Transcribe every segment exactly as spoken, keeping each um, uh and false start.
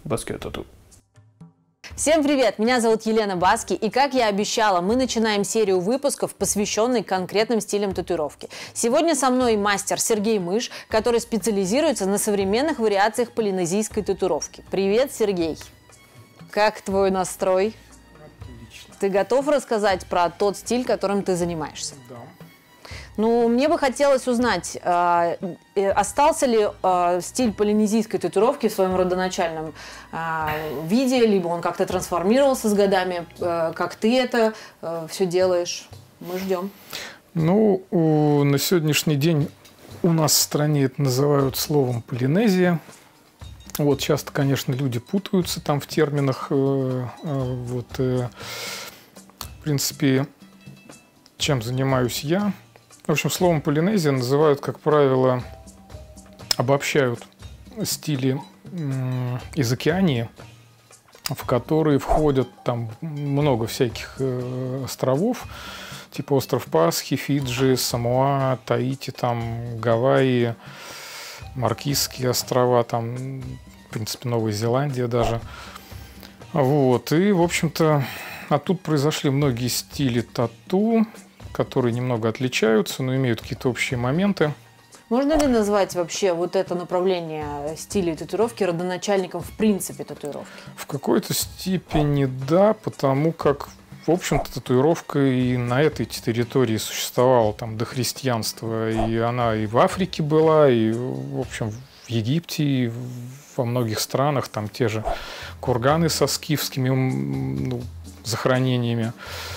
Баски Тату. Всем привет! Меня зовут Елена Баски, и, как я обещала, мы начинаем серию выпусков, посвященной конкретным стилям татуировки. Сегодня со мной мастер Сергей Мыш, который специализируется на современных вариациях полинезийской татуировки. Привет, Сергей! Как твой настрой? Отлично. Ты готов рассказать про тот стиль, которым ты занимаешься? Да. Ну, мне бы хотелось узнать, э, остался ли э, стиль полинезийской татуировки в своем родоначальном э, виде, либо он как-то трансформировался с годами, э, как ты это э, все делаешь. Мы ждем. Ну, у, на сегодняшний день у нас в стране это называют словом полинезия. Вот часто, конечно, люди путаются там в терминах. Э, э, вот, э, в принципе, чем занимаюсь я? В общем, словом полинезия называют, как правило, обобщают стили из Океании, в которые входят там много всяких э, островов, типа остров Пасхи, Фиджи, Самоа, Таити, там, Гавайи, Маркизские острова, там, в принципе, Новая Зеландия даже. Вот. И, в общем-то, оттуда произошли многие стили тату, которые немного отличаются, но имеют какие-то общие моменты. Можно ли назвать вообще вот это направление стилей татуировки родоначальником в принципе татуировки? В какой-то степени да, потому как, в общем-то, татуировка и на этой территории существовала там до христианства, и она и в Африке была, и, в общем, в Египте, и во многих странах, там те же курганы со скифскими ну, захоронениями.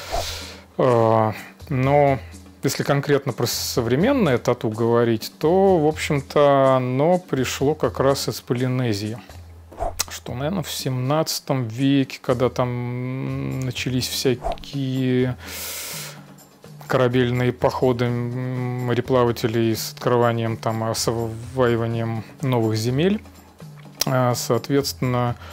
Но если конкретно про современное тату говорить, то, в общем-то, оно пришло как раз из Полинезии. Что, наверное, в семнадцатом веке, когда там начались всякие корабельные походы мореплавателей с открыванием, там, осваиванием новых земель, соответственно,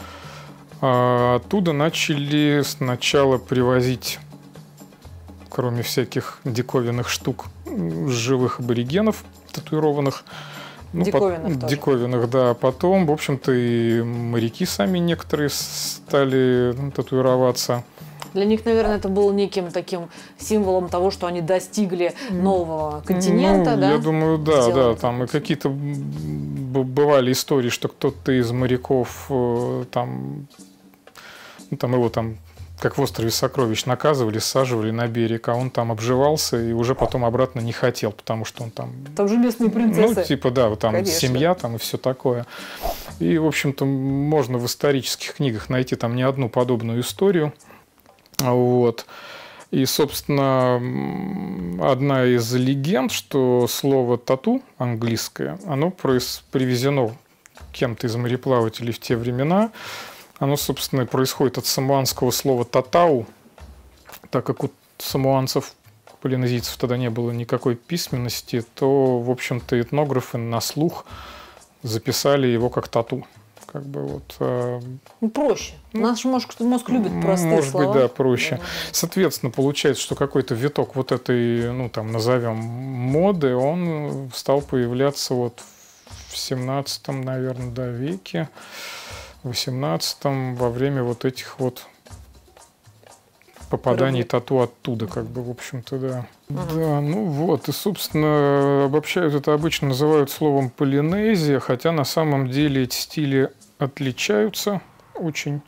оттуда начали сначала привозить, кроме всяких диковинных штук, живых аборигенов татуированных. Ну, диковинных по... тоже. Диковинных, да. Потом, в общем-то, и моряки сами некоторые стали татуироваться. Для них, наверное, это был неким таким символом того, что они достигли нового континента, ну, да? Я думаю, да, Сделали да. Там и какие-то бывали истории, что кто-то из моряков там, ну, там его там как в «Острове сокровищ» наказывали, саживали на берег, а он там обживался и уже потом обратно не хотел, потому что он там... Там же местные принцессы. Ну, типа, да, вот там Конечно. Семья там и все такое. И, в общем-то, можно в исторических книгах найти там не одну подобную историю. Вот. И, собственно, одна из легенд, что слово «тату» английское, оно привезено кем-то из мореплавателей в те времена. Оно, собственно, происходит от самоанского слова «татау», так как у самоанцев, полинезийцев тогда не было никакой письменности, то, в общем-то, этнографы на слух записали его как «тату». Как бы вот, э, ну, проще. Наш мозг, мозг любит простые может слова. Может быть, да, проще. Да. Соответственно, получается, что какой-то виток вот этой, ну, там, назовем, моды, он стал появляться вот в семнадцатом, наверное, да, веке. В восемнадцатом, во время вот этих вот попаданий тату оттуда, как бы, в общем-то, да. Uh-huh. Да, ну вот, и, собственно, обобщают это обычно называют словом полинезия, хотя на самом деле эти стили отличаются очень.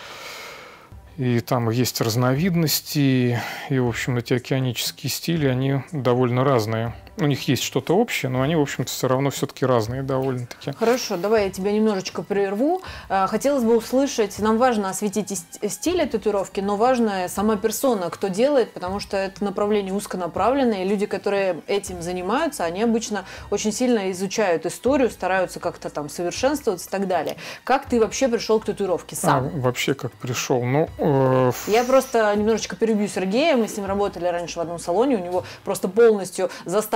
И там есть разновидности, и, в общем, эти океанические стили, они довольно разные. У них есть что-то общее, но они, в общем-то, все равно все-таки разные довольно-таки. Хорошо, давай я тебя немножечко прерву. Хотелось бы услышать, нам важно осветить стили татуировки, но важно сама персона, кто делает, потому что это направление узконаправленное, и люди, которые этим занимаются, они обычно очень сильно изучают историю, стараются как-то там совершенствоваться и так далее. Как ты вообще пришел к татуировке сам? А, вообще как пришел? Ну, э... Я просто немножечко перебью Сергея, мы с ним работали раньше в одном салоне, у него просто полностью заставлен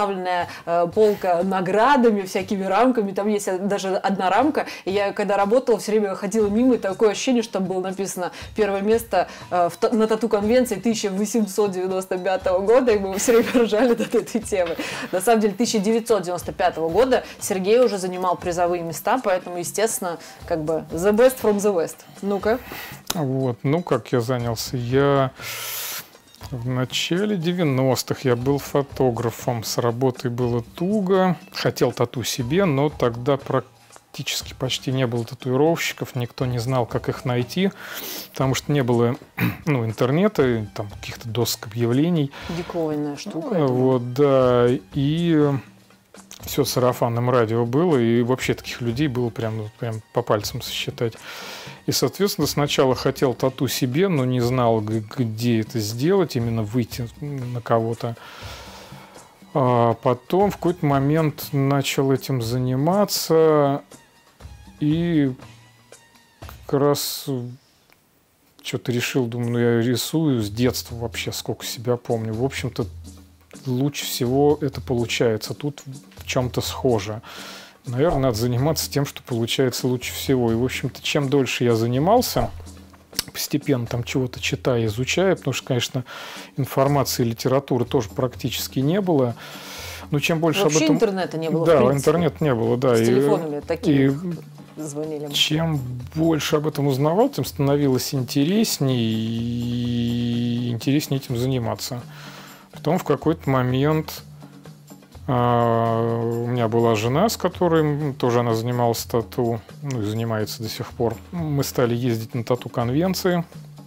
заставленная э, полка наградами, всякими рамками. Там есть даже одна рамка. И я, когда работала, все время ходила мимо, и такое ощущение, что там было написано первое место э, в, на тату-конвенции тысяча восемьсот девяносто пятого года, и мы все время ржали над этой темой. На самом деле, тысяча девятьсот девяносто пятого года Сергей уже занимал призовые места, поэтому, естественно, как бы the best from the west. Ну-ка. Вот, ну, как я занялся? Я в начале девяностых я был фотографом, с работой было туго, хотел тату себе, но тогда практически почти не было татуировщиков, никто не знал, как их найти, потому что не было, ну, интернета, там, каких-то досок объявлений. Диковинная штука. Вот, да, и все сарафанным радио было, и вообще таких людей было прям, прям по пальцам сосчитать. И, соответственно, сначала хотел тату себе, но не знал, где это сделать, именно выйти на кого-то. А потом в какой-то момент начал этим заниматься, и как раз что-то решил, думаю, ну я рисую с детства вообще, сколько себя помню. В общем-то, лучше всего это получается. Тут в чем-то схоже. Наверное, надо заниматься тем, что получается лучше всего. И, в общем-то, чем дольше я занимался, постепенно там чего-то читая, изучая, потому что, конечно, информации и литературы тоже практически не было. Но чем больше Вообще об этом... интернета не было, да, в принципе. интернета не было, да. С и, телефонами такие и звонили. Чем больше об этом узнавал, тем становилось интереснее и интереснее этим заниматься. Потом в какой-то момент Uh, у меня была жена, с которой тоже она занималась тату, ну и занимается до сих пор. Мы стали ездить на тату-конвенции.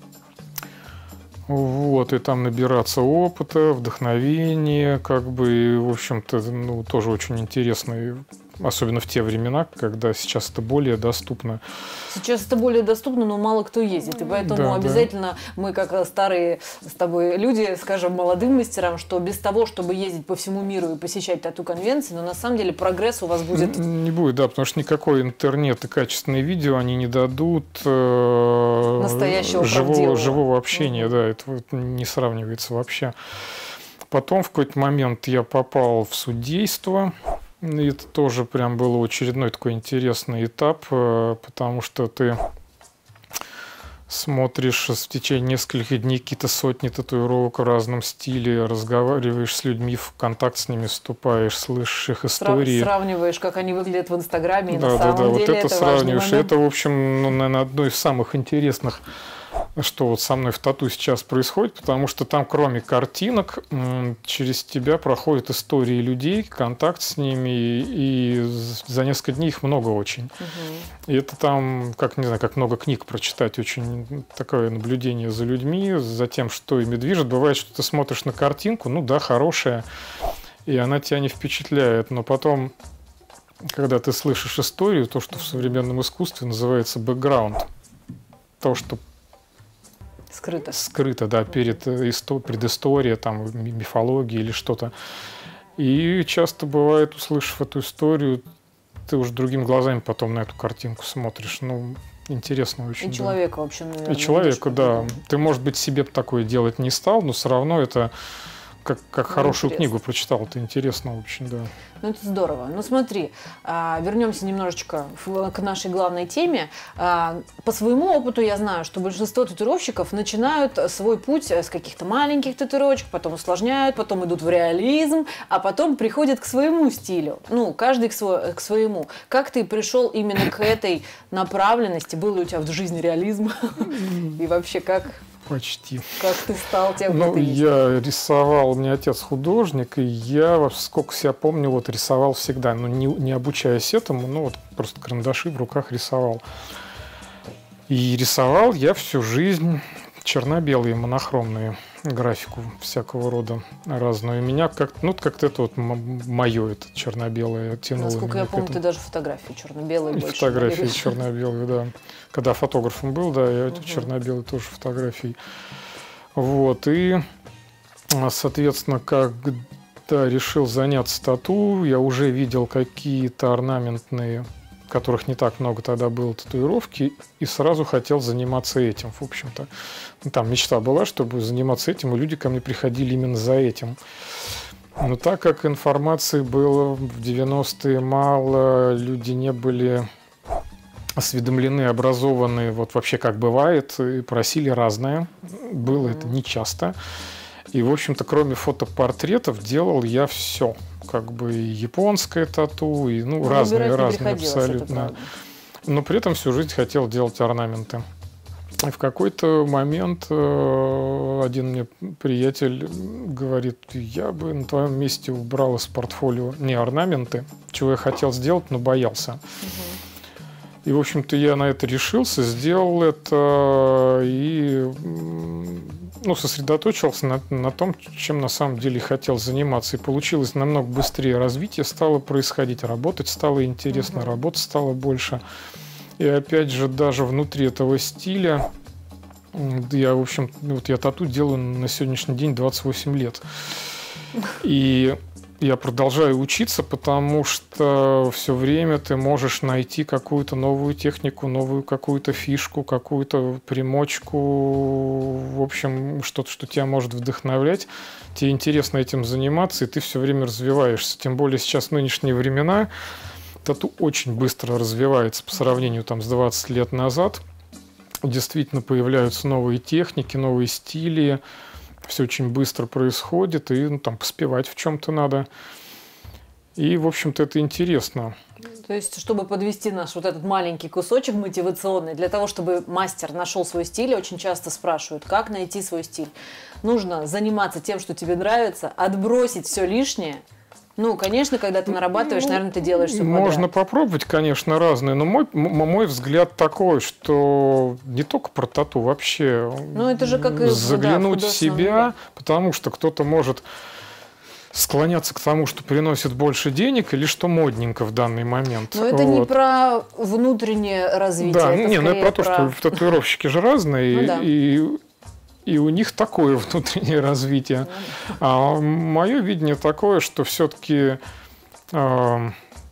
Вот, и там набираться опыта, вдохновения, как бы, и, в общем-то, ну, тоже очень интересно, особенно в те времена, когда сейчас это более доступно. Сейчас это более доступно, но мало кто ездит, и поэтому да, обязательно да. мы, как старые с тобой люди, скажем молодым мастерам, что без того, чтобы ездить по всему миру и посещать тату-конвенции, но на самом деле прогресс у вас будет... Не будет, да, потому что никакой интернет и качественные видео, они не дадут э, настоящего живого, живого общения, угу. да, это вот не сравнивается вообще. Потом в какой-то момент я попал в судейство. И это тоже прям был очередной такой интересный этап, потому что ты смотришь в течение нескольких дней какие-то сотни татуировок в разном стиле, разговариваешь с людьми, в контакт с ними вступаешь, слышишь их истории. Сравниваешь, как они выглядят в Инстаграме, и да, на да, самом да, деле вот это, это сравниваешь. И это, в момент. общем, ну, наверное, одно из самых интересных, что вот со мной в тату сейчас происходит, потому что там, кроме картинок, через тебя проходят истории людей, контакт с ними, и за несколько дней их много очень. Угу. И это там, как, не знаю, как много книг прочитать, очень такое наблюдение за людьми, за тем, что ими движет. Бывает, что ты смотришь на картинку, ну да, хорошая, и она тебя не впечатляет, но потом, когда ты слышишь историю, то, что в современном искусстве называется бэкграунд, то, что Скрыто. Скрыто, да, перед предыстория, там, мифология или что-то. И часто бывает, услышав эту историю, ты уже другими глазами потом на эту картинку смотришь. Ну, интересно очень. И да. человека вообще, наверное. И человека, да. Ты, может быть, себе такое делать не стал, но все равно это как, как ну, хорошую интересно. Книгу прочитал. Это интересно очень, да. Ну, это здорово. Ну, смотри, вернемся немножечко к нашей главной теме. По своему опыту я знаю, что большинство татуировщиков начинают свой путь с каких-то маленьких татуировочек, потом усложняют, потом идут в реализм, а потом приходят к своему стилю. Ну, каждый к, свой, к своему. Как ты пришел именно к этой направленности? Был ли у тебя в жизни реализм? И вообще как... Почти. Как ты стал тем, ну, кто ты есть? Я рисовал, у меня отец художник, и я, сколько себя помню, вот рисовал всегда, но не, не обучаясь этому, ну вот просто карандаши в руках рисовал. И рисовал я всю жизнь черно-белые, монохромные, графику всякого рода разную. И меня как-то, ну, как-то это вот мое, это черно-белое тянуло. Насколько я помню, ты даже фотографии черно-белые больше. Фотографии черно-белые, да. Когда фотографом был, да, я угу. черно-белые тоже фотографии. Вот, и, соответственно, когда решил заняться тату, я уже видел какие-то орнаментные, которых не так много тогда было, татуировки, и сразу хотел заниматься этим, в общем-то. Ну, там мечта была, чтобы заниматься этим, и люди ко мне приходили именно за этим. Но так как информации было в девяностые мало, люди не были осведомлены, образованы, вот вообще как бывает, и просили разное. Было mm-hmm. это нечасто. И, в общем-то, кроме фотопортретов делал я все. Как бы и японское тату, и ну, разные, разные абсолютно. Но при этом всю жизнь хотел делать орнаменты. И в какой-то момент э, один мне приятель говорит, я бы на твоем месте убрал из портфолио не орнаменты, чего я хотел сделать, но боялся. Угу. И, в общем-то, я на это решился, сделал это и ну, сосредоточился на, на том, чем на самом деле хотел заниматься. И получилось намного быстрее развитие стало происходить, работать стало интересно, угу. работать стало больше. И опять же, даже внутри этого стиля, я, в общем, вот я тату делаю на сегодняшний день двадцать восемь лет. И я продолжаю учиться, потому что все время ты можешь найти какую-то новую технику, новую какую-то фишку, какую-то примочку, в общем, что-то, что тебя может вдохновлять. Тебе интересно этим заниматься, и ты все время развиваешься. Тем более сейчас в нынешние времена тату очень быстро развивается по сравнению там, с двадцать лет назад. Действительно появляются новые техники, новые стили. Все очень быстро происходит, и ну, там поспевать в чем-то надо. И, в общем-то, это интересно. То есть, чтобы подвести наш вот этот маленький кусочек мотивационный, для того, чтобы мастер нашел свой стиль, очень часто спрашивают, как найти свой стиль. Нужно заниматься тем, что тебе нравится, отбросить все лишнее. Ну, конечно, когда ты нарабатываешь, наверное, ты делаешь все подряд. Можно попробовать, конечно, разные, но мой, мой взгляд такой, что не только про тату, вообще ну, это же как и, заглянуть да, в в себя, мире. Потому что кто-то может склоняться к тому, что приносит больше денег или что модненько в данный момент. Но это вот. Не про внутреннее развитие. Да, это не, ну про то, про... что татуировщики же разные, ну, да. и... И у них такое внутреннее развитие. А мое видение такое, что все-таки, э,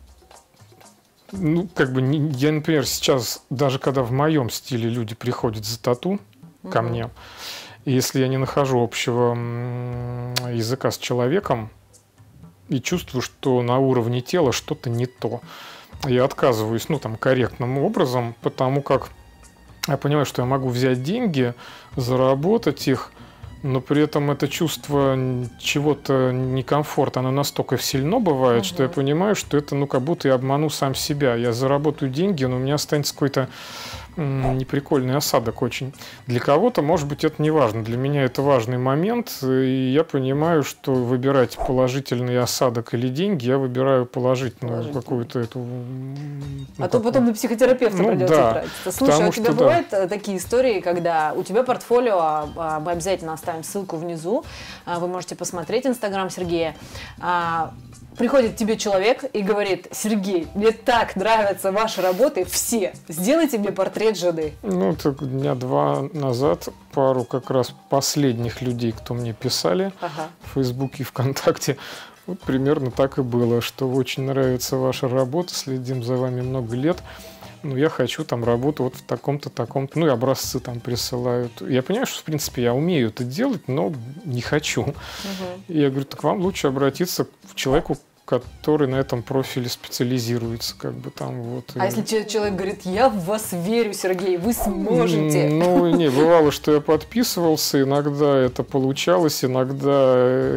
ну, как бы, не, я, например, сейчас, даже когда в моем стиле люди приходят за тату угу. ко мне, и если я не нахожу общего языка с человеком и чувствую, что на уровне тела что-то не то, я отказываюсь, ну, там, корректным образом, потому как я понимаю, что я могу взять деньги, заработать их, но при этом это чувство чего-то некомфорта, оно настолько сильно бывает, угу. что я понимаю, что это ну как будто я обману сам себя. Я заработаю деньги, но у меня останется какой-то м- неприкольный осадок очень. Для кого-то, может быть, это не важно. Для меня это важный момент, и я понимаю, что выбирать положительный осадок или деньги, я выбираю положительную, положительную. какую-то эту... Ну, а то потом на психотерапевта ну, придется да, тратиться. Слушай, а у тебя что, бывают да. такие истории, когда у тебя портфолио, мы обязательно оставим ссылку внизу, вы можете посмотреть инстаграм Сергея, приходит к тебе человек и говорит: Сергей, мне так нравятся ваши работы, все, сделайте мне портрет жены. Ну, так дня два назад пару как раз последних людей, кто мне писали ага. в Фейсбуке и ВКонтакте, вот примерно так и было, что очень нравится ваша работа, следим за вами много лет, но я хочу там работу вот в таком-то, таком-то, ну и образцы там присылают. Я понимаю, что в принципе я умею это делать, но не хочу. Угу. И я говорю, так вам лучше обратиться к человеку, который на этом профиле специализируется, как бы там вот. А и... если человек говорит: я в вас верю, Сергей, вы сможете. Ну, не, бывало, что я подписывался, иногда это получалось, иногда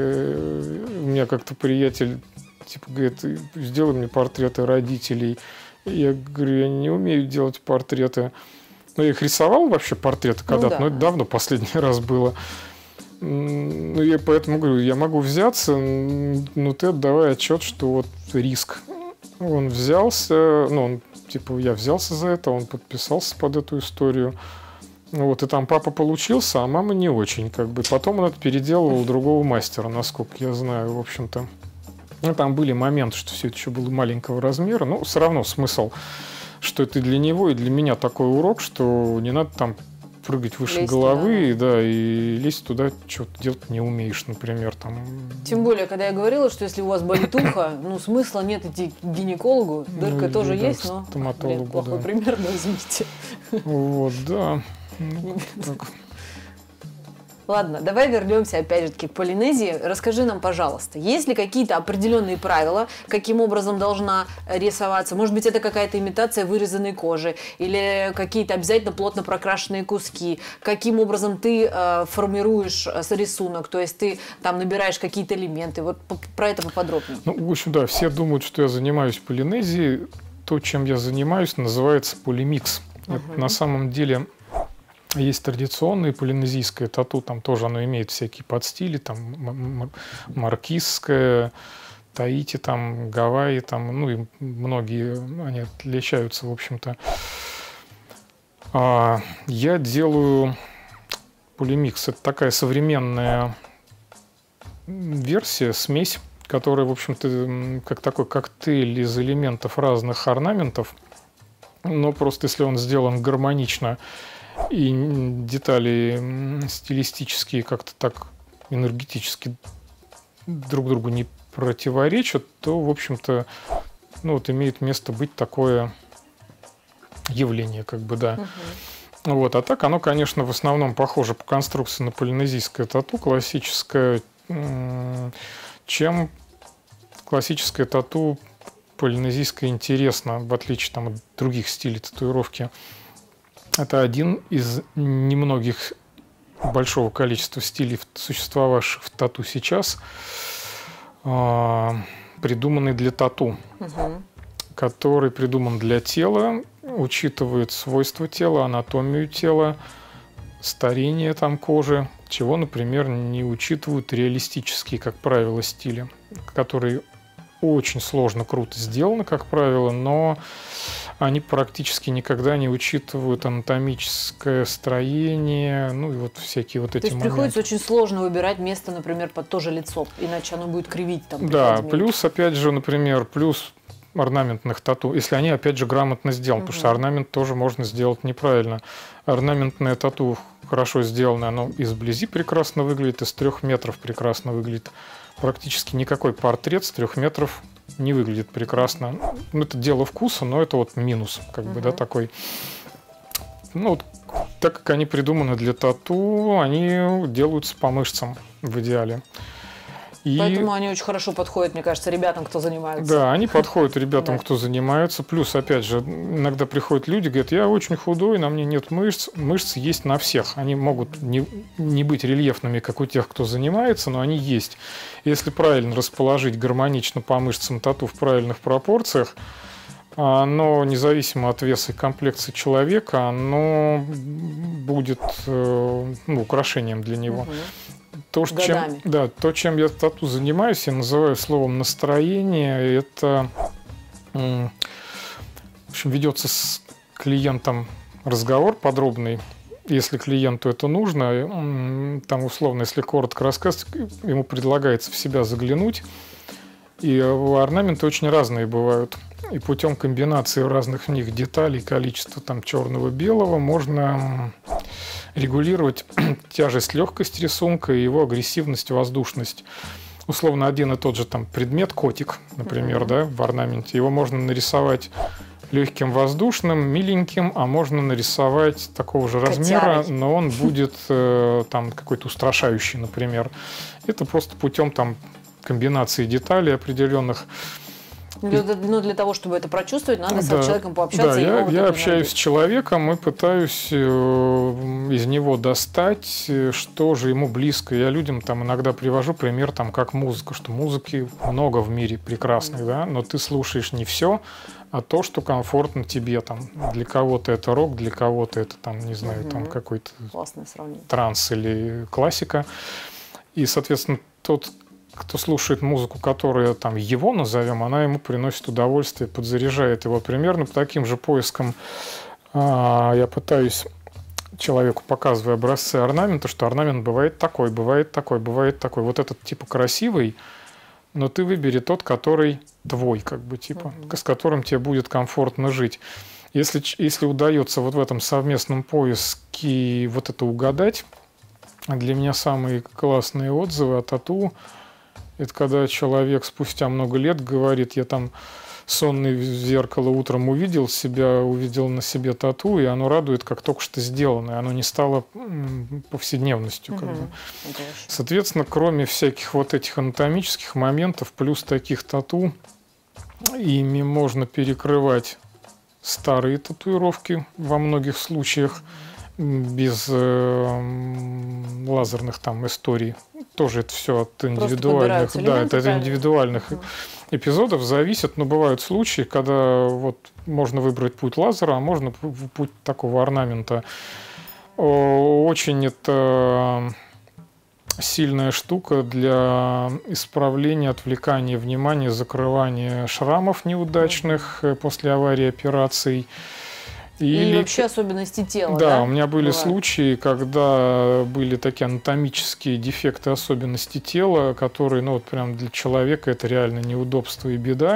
у меня как-то приятель типа говорит: сделай мне портреты родителей. Я говорю, я не умею делать портреты. Ну, я их рисовал вообще, портреты когда-то, ну, да. но это давно последний раз было. Ну, я поэтому говорю, я могу взяться, но ты отдавай отчет, что вот риск. Он взялся, ну, он, типа, я взялся за это, он подписался под эту историю. Вот, и там папа получился, а мама не очень, как бы. Потом он это переделывал у другого мастера, насколько я знаю, в общем-то. Ну, там были моменты, что все это еще было маленького размера, но все равно смысл, что это для него и для меня такой урок, что не надо там прыгать выше лезть головы, туда, да. да, и лезть туда, что-то делать не умеешь, например. Там. Тем более, когда я говорила, что если у вас болит ухо, ну, смысла нет идти к гинекологу, дырка ну, тоже да, есть, но блин, плохой да. пример, но извините. Вот, да. Ну, так. Ладно, давай вернемся опять же таки к Полинезии. Расскажи нам, пожалуйста, есть ли какие-то определенные правила, каким образом должна рисоваться? Может быть, это какая-то имитация вырезанной кожи или какие-то обязательно плотно прокрашенные куски? Каким образом ты э, формируешь э, рисунок? То есть ты там набираешь какие-то элементы? Вот про это поподробнее. Ну, в общем, да, все думают, что я занимаюсь Полинезией. То, чем я занимаюсь, называется полимикс. Uh-huh. Это, на самом деле... Есть традиционное полинезийское тату, там тоже оно имеет всякие подстили, там маркизское, Таити, там Гавайи, там, ну и многие, они отличаются, в общем-то. А я делаю полимикс. Это такая современная версия, смесь, которая, в общем-то, как такой коктейль из элементов разных орнаментов, но просто если он сделан гармонично, и детали стилистические как-то так энергетически друг другу не противоречат, то, в общем-то, ну, вот имеет место быть такое явление, как бы, да. Uh-huh. Вот. А так оно, конечно, в основном похоже по конструкции на полинезийское тату, классическое, чем классическое тату полинезийское интересно, в отличие там, от других стилей татуировки. Это один из немногих большого количества стилей, существовавших в тату сейчас, придуманный для тату, угу. который придуман для тела, учитывает свойства тела, анатомию тела, старение там кожи, чего, например, не учитывают реалистические, как правило, стили, которые очень сложно, круто сделаны, как правило, но они практически никогда не учитывают анатомическое строение, ну и вот всякие вот эти моменты. То есть приходится очень сложно выбирать место, например, под то же лицо, иначе оно будет кривить там. Да, плюс, опять же, например, плюс орнаментных тату, если они, опять же, грамотно сделаны, угу. потому что орнамент тоже можно сделать неправильно. Орнаментное тату хорошо сделано, оно изблизи прекрасно выглядит, из трех метров прекрасно выглядит. Практически никакой портрет с трех метров не выглядит прекрасно. Ну, это дело вкуса, но это вот минус, как uh-huh. бы, да, такой. Ну, вот, так как они придуманы для тату, они делаются по мышцам в идеале. И... Поэтому они очень хорошо подходят, мне кажется, ребятам, кто занимается. Да, они подходят ребятам, кто занимается. Плюс, опять же, иногда приходят люди, говорят, я очень худой, на мне нет мышц. Мышцы есть на всех. Они могут не, не быть рельефными, как у тех, кто занимается, но они есть. Если правильно расположить гармонично по мышцам тату в правильных пропорциях, оно, независимо от веса и комплекции человека, оно будет ну, украшением для него. Угу. То, чем, да, то, чем я тату занимаюсь, я называю словом настроение. Это, в общем, ведется с клиентом разговор подробный, если клиенту это нужно. Там, условно, если коротко рассказать, ему предлагается в себя заглянуть. И орнаменты очень разные бывают. И путем комбинации разных в них деталей, количества там черного-белого, можно регулировать тяжесть, легкость рисунка и его агрессивность, воздушность. Условно, один и тот же там предмет, котик, например, mm-hmm. да, в орнаменте, его можно нарисовать легким, воздушным, миленьким, а можно нарисовать такого же размера, Котярой. Но он будет э, там какой-то устрашающий, например. Это просто путем там комбинации деталей определенных. Но для того, чтобы это прочувствовать, надо да, с человеком пообщаться. Да, я, я общаюсь с человеком и пытаюсь из него достать, что же ему близко. Я людям там иногда привожу пример, там, как музыка, что музыки много в мире прекрасных, mm-hmm. да, но ты слушаешь не все, а то, что комфортно тебе. Там, для кого-то это рок, для кого-то это, там, не знаю, mm-hmm. там, какой-то транс или классика. И, соответственно, тот, кто слушает музыку, которая там его назовем, она ему приносит удовольствие, подзаряжает его. Примерно по таким же поискам а, я пытаюсь человеку, показывая образцы орнамента, что орнамент бывает такой, бывает такой, бывает такой. Вот этот типа красивый, но ты выбери тот, который твой, как бы, типа, mm-hmm. с которым тебе будет комфортно жить. Если, если удается вот в этом совместном поиске вот это угадать, для меня самые классные отзывы о тату — это когда человек спустя много лет говорит, я там сонный в зеркало утром увидел себя, увидел на себе тату, и оно радует, как только что сделанное. Оно не стало повседневностью. Как бы. Соответственно, кроме всяких вот этих анатомических моментов, плюс таких тату, ими можно перекрывать старые татуировки во многих случаях без э, лазерных там историй. Тоже это все от индивидуальных, да, это от индивидуальных угу. эпизодов зависит. Но бывают случаи, когда вот можно выбрать путь лазера, а можно путь такого орнамента. Очень это сильная штука для исправления, отвлекания внимания, закрывания шрамов неудачных угу. после аварии, операций. Или... И вообще особенности тела. Да, да? у меня были Бывает. случаи, когда были такие анатомические дефекты, особенности тела, которые, ну вот прям для человека это реально неудобство и беда.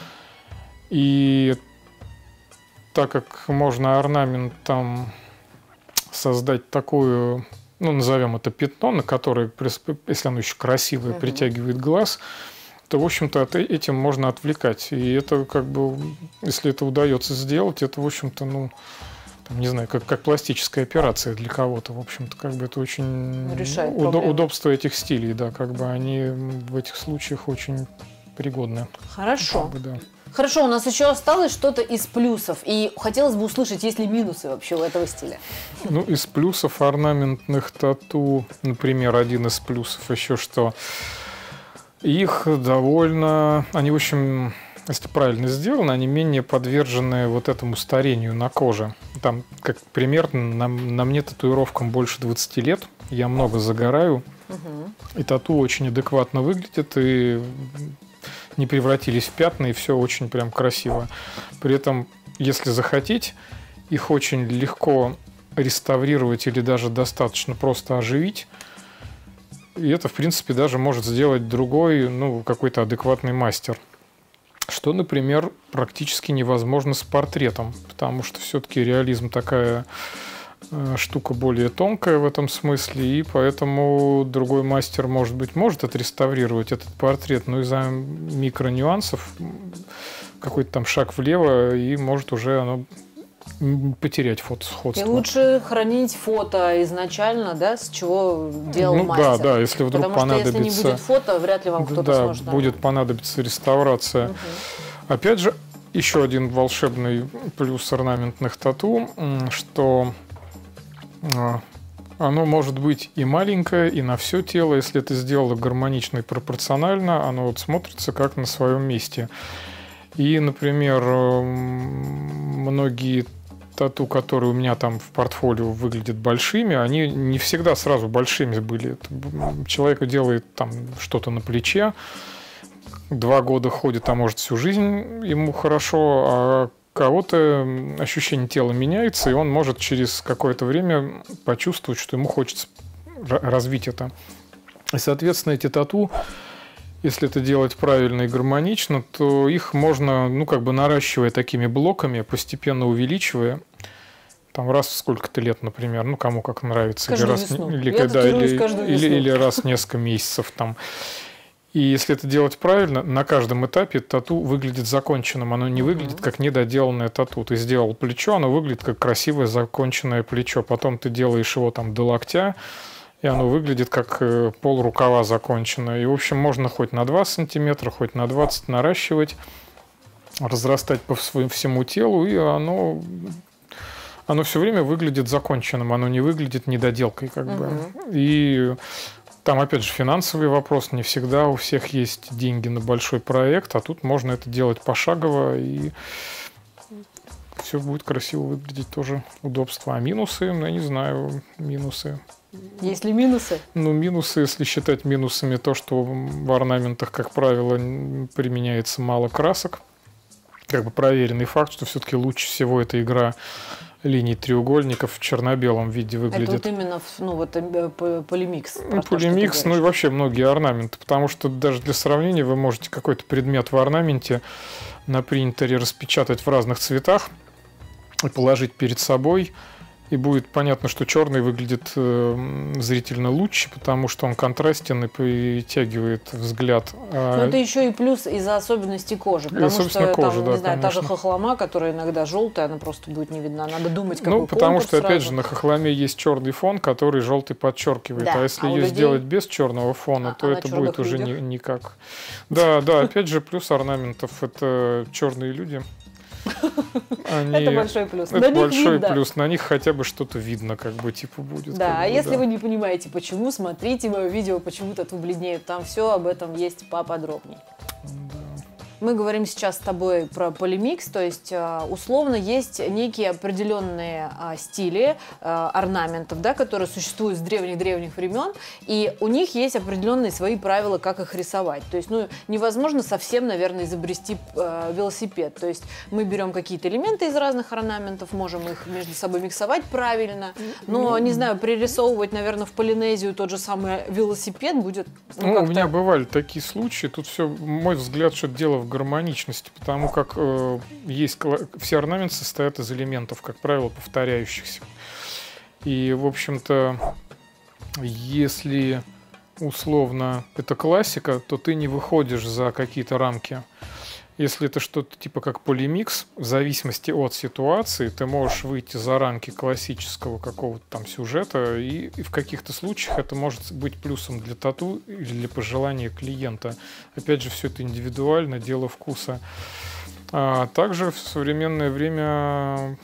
И так как можно орнаментом создать такую, ну назовем это пятно, на которое, если оно еще красивое, угу. притягивает глаз, то, в общем-то, от этим можно отвлекать. И это, как бы, если это удается сделать, это, в общем-то, ну, там, не знаю, как, как пластическая операция для кого-то, в общем-то, как бы это очень удо- удобство этих стилей, да, как бы они в этих случаях очень пригодны. Хорошо. Как бы, да. Хорошо, у нас еще осталось что-то из плюсов, и хотелось бы услышать, есть ли минусы вообще у этого стиля. Ну, из плюсов орнаментных тату, например, один из плюсов еще что... Их довольно, они, в общем, если правильно сделаны, они менее подвержены вот этому старению на коже. Там, как примерно, на, на мне татуировкам больше двадцати лет, я много загораю, угу. и тату очень адекватно выглядит, и не превратились в пятна, и все очень прям красиво. При этом, если захотеть, их очень легко реставрировать или даже достаточно просто оживить. И это, в принципе, даже может сделать другой, ну, какой-то адекватный мастер. Что, например, практически невозможно с портретом, потому что все-таки реализм такая э, штука более тонкая в этом смысле, и поэтому другой мастер, может быть, может отреставрировать этот портрет, но из-за микронюансов какой-то там шаг влево, и может уже оно... потерять фотосходство. И лучше хранить фото изначально, да, с чего делал ну, мастер. Да, да, если вдруг Потому понадобится... что если не будет фото, вряд ли вам кто-то да, сможет... Да, будет понадобиться реставрация. Угу. Опять же, еще один волшебный плюс орнаментных тату, что оно может быть и маленькое, и на все тело. Если это сделано гармонично и пропорционально, оно вот смотрится как на своем месте. И, например, многие тату, которые у меня там в портфолио выглядят большими, они не всегда сразу большими были. Человек делает там что-то на плече, два года ходит, а может всю жизнь ему хорошо, а кого-то ощущение тела меняется, и он может через какое-то время почувствовать, что ему хочется развить это. И, соответственно, эти тату, если это делать правильно и гармонично, то их можно, ну, как бы наращивая такими блоками, постепенно увеличивая, там раз в сколько-то лет, например, ну, кому как нравится, или раз, или, когда, или, или, или раз в несколько месяцев там. И если это делать правильно, на каждом этапе тату выглядит законченным, оно не выглядит как недоделанное тату. Ты сделал плечо, оно выглядит как красивое законченное плечо, потом ты делаешь его там до локтя, и оно выглядит как пол рукава законченное. И, в общем, можно хоть на два сантиметра, хоть на двадцать наращивать, разрастать по своему, всему телу, и оно, оно все время выглядит законченным, оно не выглядит недоделкой. Как бы. И там, опять же, финансовый вопрос. Не всегда у всех есть деньги на большой проект, а тут можно это делать пошагово, и все будет красиво выглядеть, тоже удобство. А минусы, ну, я не знаю, минусы. Есть ли минусы? Ну, минусы, если считать минусами то, что в орнаментах, как правило, применяется мало красок. Как бы проверенный факт, что все-таки лучше всего эта игра линий треугольников в черно-белом виде выглядит. Это вот именно, ну, вот полимикс. Ну, полимикс, ну и вообще многие орнаменты, потому что даже для сравнения вы можете какой-то предмет в орнаменте на принтере распечатать в разных цветах и положить перед собой. И будет понятно, что черный выглядит э, зрительно лучше, потому что он контрастен и притягивает взгляд. Но это еще и плюс из-за особенностей кожи. Потому что кожи, там, да, не знаю, та же конечно. хохлома, которая иногда желтая, она просто будет не видна. Надо думать, какой Ну, потому что, сразу. опять же, на хохломе есть черный фон, который желтый подчеркивает. Да, А если а у ее людей... сделать без черного фона, а, то а это будет уже ни, людях? никак. Да, да, опять же, плюс орнаментов — это черные люди. Они... Это большой плюс. Это На них большой видно. плюс. На них хотя бы что-то видно, как бы, типа, будет. Да, а бы, если да. вы не понимаете, почему, смотрите мое видео «Почему тату бледнеют». Там все об этом есть поподробнее. Да. Мы говорим сейчас с тобой про полимикс, то есть условно есть некие определенные стили орнаментов, да, которые существуют с древних-древних времен, и у них есть определенные свои правила, как их рисовать. То есть, ну, невозможно совсем, наверное, изобрести велосипед. То есть мы берем какие-то элементы из разных орнаментов, можем их между собой миксовать правильно, но, не знаю, пририсовывать, наверное, в Полинезию тот же самый велосипед будет... Ну, ну у меня бывали такие случаи. Тут все, мой взгляд, что дело в гармоничности, потому как э, есть все орнаменты состоят из элементов, как правило, повторяющихся. И, в общем-то, если условно это классика, то ты не выходишь за какие-то рамки. Если это что-то типа как полимикс, в зависимости от ситуации, ты можешь выйти за рамки классического какого-то там сюжета, и, и в каких-то случаях это может быть плюсом для тату или для пожелания клиента. Опять же, все это индивидуально, дело вкуса. А также в современное время,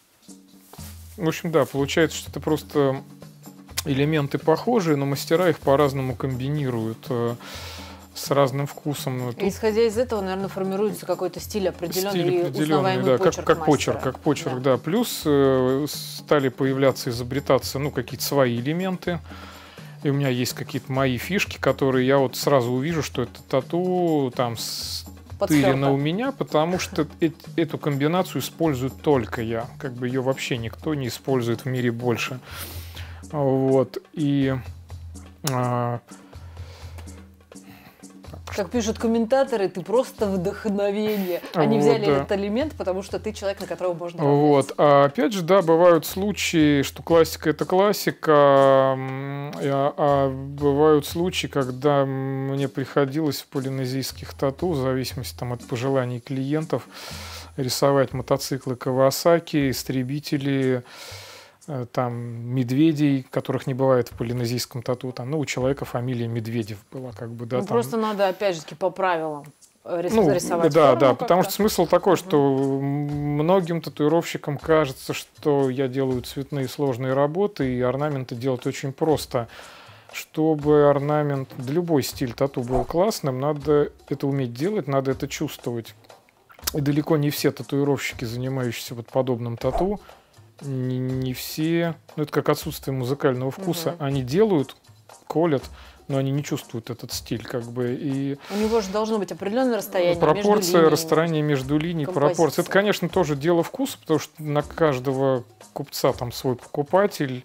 в общем, да, получается, что это просто элементы похожие, но мастера их по-разному комбинируют с разным вкусом. Тут... Исходя из этого, наверное, формируется какой-то стиль определенный, стиль и определенный, узнаваемый да, почерк как, как мастера. почерк, как почерк, да. да. Плюс э, стали появляться, изобретаться, ну, какие-то свои элементы. И у меня есть какие-то мои фишки, которые я вот сразу увижу, что это тату там стырено у меня, потому что э- эту комбинацию использую только я. Как бы ее вообще никто не использует в мире больше. Вот. И... А, как пишут комментаторы, ты просто вдохновение. Они вот, взяли да. этот элемент, потому что ты человек, на которого можно вот. А опять же, да, бывают случаи, что классика — это классика, а, а бывают случаи, когда мне приходилось в полинезийских тату, в зависимости там, от пожеланий клиентов, рисовать мотоциклы Кавасаки, истребители, там, медведей, которых не бывает в полинезийском тату. Там, ну, у человека фамилия Медведев была, как бы, да. Ну, там... просто надо, опять же, по правилам рис... ну, рисовать да, форму да, как-то. потому что смысл такой, Угу. что многим татуировщикам кажется, что я делаю цветные сложные работы, и орнаменты делать очень просто. Чтобы орнамент, да, любой стиль тату был классным, надо это уметь делать, надо это чувствовать. И далеко не все татуировщики, занимающиеся вот подобным тату, Не, не все, ну это как отсутствие музыкального вкуса, угу. Они делают, колят, но они не чувствуют этот стиль, как бы. И у него же должно быть определенное расстояние пропорция, между линиями, расстояние между линий, пропорция. Это, конечно, тоже дело вкуса, потому что на каждого купца там свой покупатель,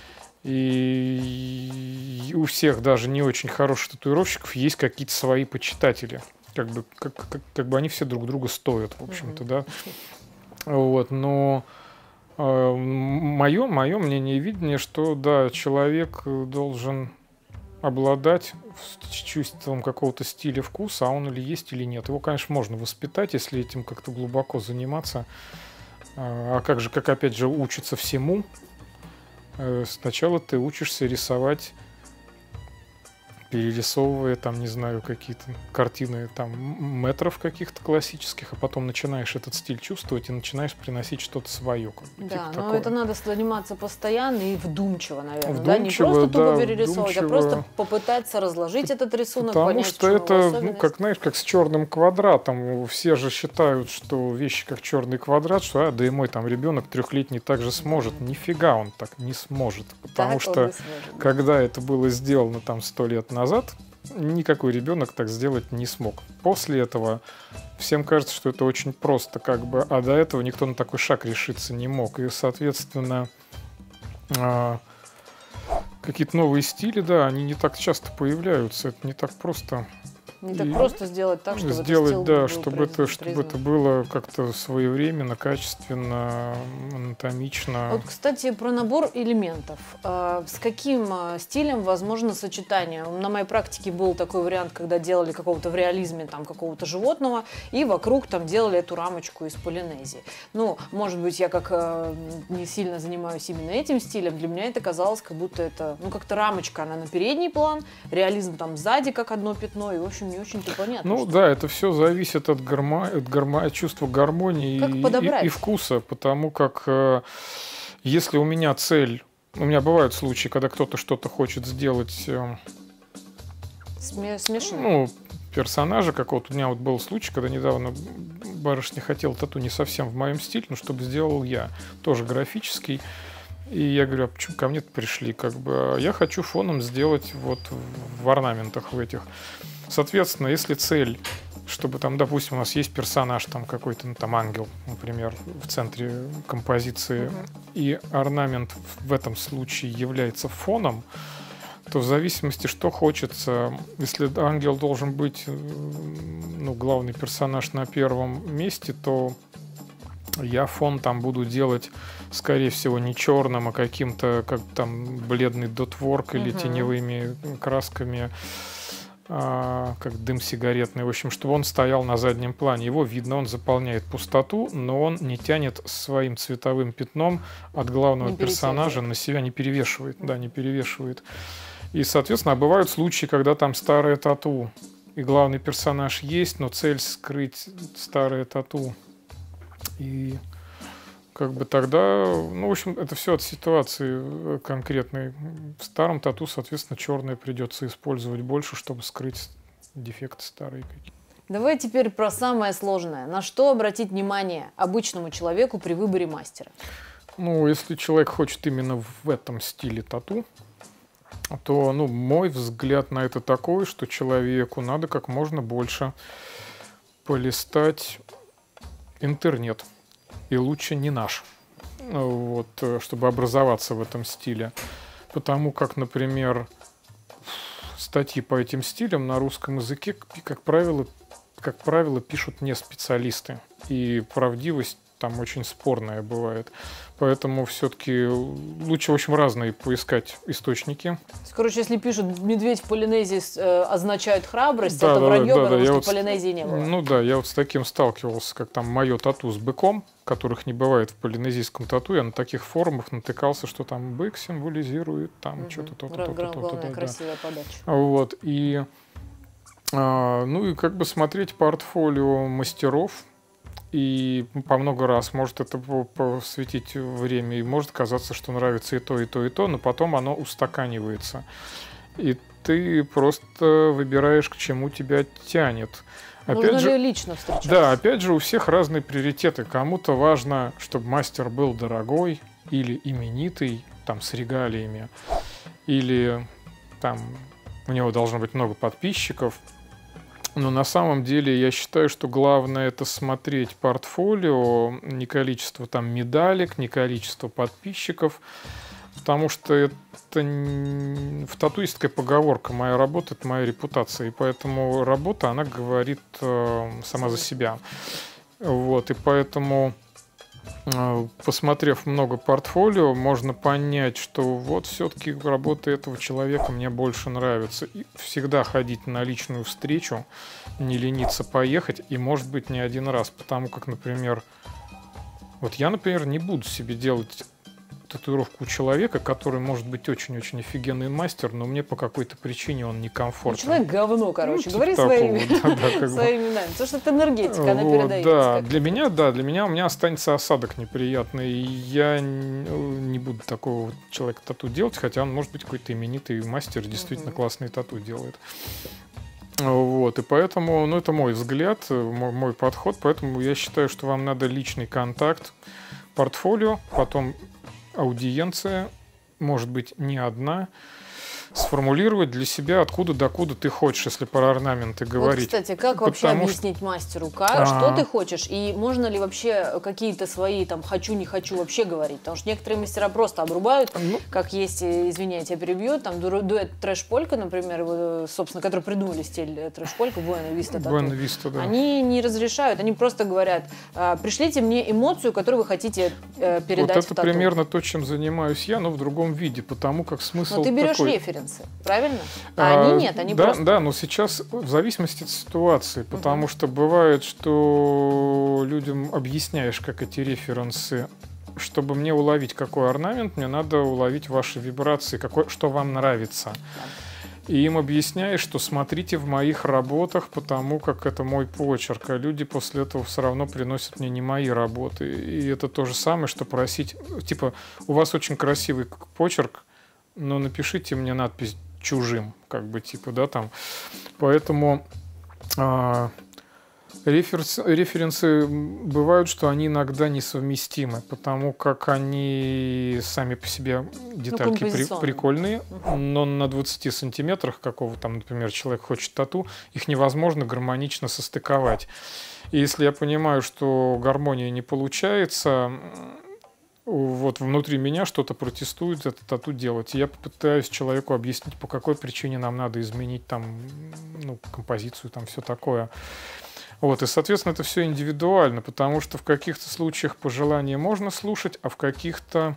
и, и у всех даже не очень хороших татуировщиков есть какие-то свои почитатели, как бы, как, как, как бы они все друг друга стоят, в общем-то, угу. да. Вот, но Мое, мое мнение и видение, что да, человек должен обладать чувством какого-то стиля вкуса, а он или есть, или нет. Его, конечно, можно воспитать, если этим как-то глубоко заниматься. А как же, как опять же, учиться всему? Сначала ты учишься рисовать, перерисовывая там, не знаю, какие-то картины там метров каких-то классических, а потом начинаешь этот стиль чувствовать и начинаешь приносить что-то свое. Как бы, да, типа но такое. Это надо заниматься постоянно и вдумчиво, наверное. Вдумчиво, да? Не просто тупо да, перерисовывать, вдумчиво. а просто попытаться разложить этот рисунок, Потому понять, что это, ну, как, знаешь, как с черным квадратом. Все же считают, что вещи как черный квадрат, что, а, да и мой там ребенок трехлетний также сможет. Mm-hmm. Нифига он так не сможет. Потому так что, когда это было сделано там сто лет назад, никакой ребенок так сделать не смог. После этого всем кажется, что это очень просто, как бы, а до этого никто на такой шаг решиться не мог. И, соответственно, э, какие-то новые стили, да, они не так часто появляются. Это не так просто Не так И просто сделать так, чтобы сделать, это да, был чтобы это, признан. чтобы это было как-то своевременно, качественно, анатомично. Вот, кстати, про набор элементов. А, С каким а, стилем возможно сочетание? На моей практике был такой вариант, когда делали какого-то в реализме там какого-то животного, и вокруг там делали эту рамочку из Полинезии. Ну, может быть, я как а, не сильно занимаюсь именно этим стилем, для меня это казалось, как будто это, ну, как-то рамочка, она на передний план, реализм там сзади, как одно пятно, и, в общем, не очень-то понятно. Ну что... да, это все зависит от, гармо... от, гармо... от чувства гармонии Как и, подобрать? и, и вкуса, потому как э, если у меня цель, у меня бывают случаи, когда кто-то что-то хочет сделать, э, Сме- Смешно. ну, персонажа какого-то. У меня вот был случай, когда недавно барышня хотела тату не совсем в моем стиле, но чтобы сделал я, тоже графический. И я говорю, а почему ко мне пришли? Как бы, я хочу фоном сделать вот в орнаментах в этих. Соответственно, если цель, чтобы там, допустим, у нас есть персонаж, там какой-то, ну, там ангел, например, в центре композиции, Мгм. и орнамент в этом случае является фоном, то в зависимости, что хочется, если ангел должен быть, ну, главный персонаж на первом месте, то я фон там буду делать, скорее всего, не черным, а каким-то, как там, бледный дотворк или Мгм. теневыми красками, а, как дым сигаретный. В общем, чтобы он стоял на заднем плане. Его видно, он заполняет пустоту, но он не тянет своим цветовым пятном от главного Не персонажа перетягивает. на себя, не перевешивает. Да, не перевешивает. И, соответственно, бывают случаи, когда там старое тату, и главный персонаж есть, но цель скрыть старое тату. И как бы тогда, ну, в общем, это все от ситуации конкретной. В старом тату, соответственно, черное придется использовать больше, чтобы скрыть дефекты старые какие-то. Давай теперь про самое сложное. На что обратить внимание обычному человеку при выборе мастера? Ну, если человек хочет именно в этом стиле тату, то, ну, мой взгляд на это такой, что человеку надо как можно больше полистать интернет. И лучше не наш, вот, чтобы образоваться в этом стиле. Потому как, например, статьи по этим стилям на русском языке, как правило, как правило, пишут не специалисты. И правдивость там очень спорная бывает. Поэтому все-таки лучше, в общем, разные поискать источники. Короче, если пишут «медведь в Полинезии э, означает храбрость», Да, это да, вранье, да, да, потому я что вот с- Полинезии не было. Ну да, я вот с таким сталкивался, как там мое тату с быком, которых не бывает в полинезийском тату. Я на таких форумах натыкался, что там бык символизирует там Мгм. что-то, то-то, Гра- то-то, гра- то-то, Главное, да, да. красивая подача. Вот, и, а, ну и как бы смотреть портфолио мастеров, и по много раз может это по- посвятить время, и может казаться, что нравится и то, и то, и то, но потом оно устаканивается. И ты просто выбираешь, к чему тебя тянет. Нужно Опять же, ли лично встречаться? да, опять же, у всех разные приоритеты. Кому-то важно, чтобы мастер был дорогой или именитый, там, с регалиями, или там у него должно быть много подписчиков. Но на самом деле я считаю, что главное это смотреть портфолио, не количество там медалек, не количество подписчиков, потому что это н- в тату есть такая поговорка: моя работа — это моя репутация, и поэтому работа, она говорит э, сама за себя. Вот, и поэтому, э, посмотрев много портфолио, можно понять, что вот все-таки работа этого человека мне больше нравится. И всегда ходить на личную встречу, не лениться поехать, и, может быть, не один раз. Потому как, например, вот я, например, не буду себе делать татуировку у человека, который может быть очень-очень офигенный мастер, но мне по какой-то причине он Ну, некомфортен. человек говно, короче. Ну, Говори типа своими, такого, да, да, как бы. своими именами. Потому что это энергетика, она Вот, передается. да, как-то. для меня, да, для меня у меня останется осадок неприятный. И я н- не буду такого вот человека тату делать, хотя он может быть какой-то именитый мастер, действительно Мгм. классные тату делает. Вот, и поэтому, ну, это мой взгляд, мой, мой подход, поэтому я считаю, что вам надо личный контакт, портфолио, потом аудиенция, может быть, не одна, сформулировать для себя, откуда докуда ты хочешь, если про орнаменты говорить. Вот, кстати, как вообще Потому объяснить что... мастеру, как, А... что ты хочешь, и можно ли вообще какие-то свои, там, хочу, не хочу вообще говорить? Потому что некоторые мастера просто обрубают, ну... как есть, извиняюсь, я перебью, там, дуэт трэш-полька, например, собственно, который придумали стиль трэш-полька, Буэна Виста Тату. Буэна Виста, да. Они не разрешают, они просто говорят, пришлите мне эмоцию, которую вы хотите передать вот это в тату. примерно то, чем занимаюсь я, но в другом виде, потому как смысл Но ты берешь такой... референсы, правильно? А, а они нет, они да, просто... Да, но сейчас в зависимости от ситуации, потому угу. что бывает, что людям объясняешь, как эти референсы, чтобы мне уловить, какой орнамент, мне надо уловить ваши вибрации, какой, что вам нравится. И им объясняешь, что смотрите в моих работах, потому как это мой почерк, а люди после этого все равно приносят мне не мои работы. И это то же самое, что просить, типа, у вас очень красивый почерк, но напишите мне надпись чужим, как бы, типа, да, там. Поэтому а, референсы, референсы бывают, что они иногда несовместимы, потому как они сами по себе детальки ну, при, прикольные, uh-huh. но на двадцати сантиметрах, какого там, например, человек хочет тату, их невозможно гармонично состыковать. И если я понимаю, что гармония не получается, вот внутри меня что-то протестует это тату делать. И я попытаюсь человеку объяснить, по какой причине нам надо изменить там, ну, композицию, там все такое. Вот, и, соответственно, это все индивидуально, потому что в каких-то случаях пожелания можно слушать, а в каких-то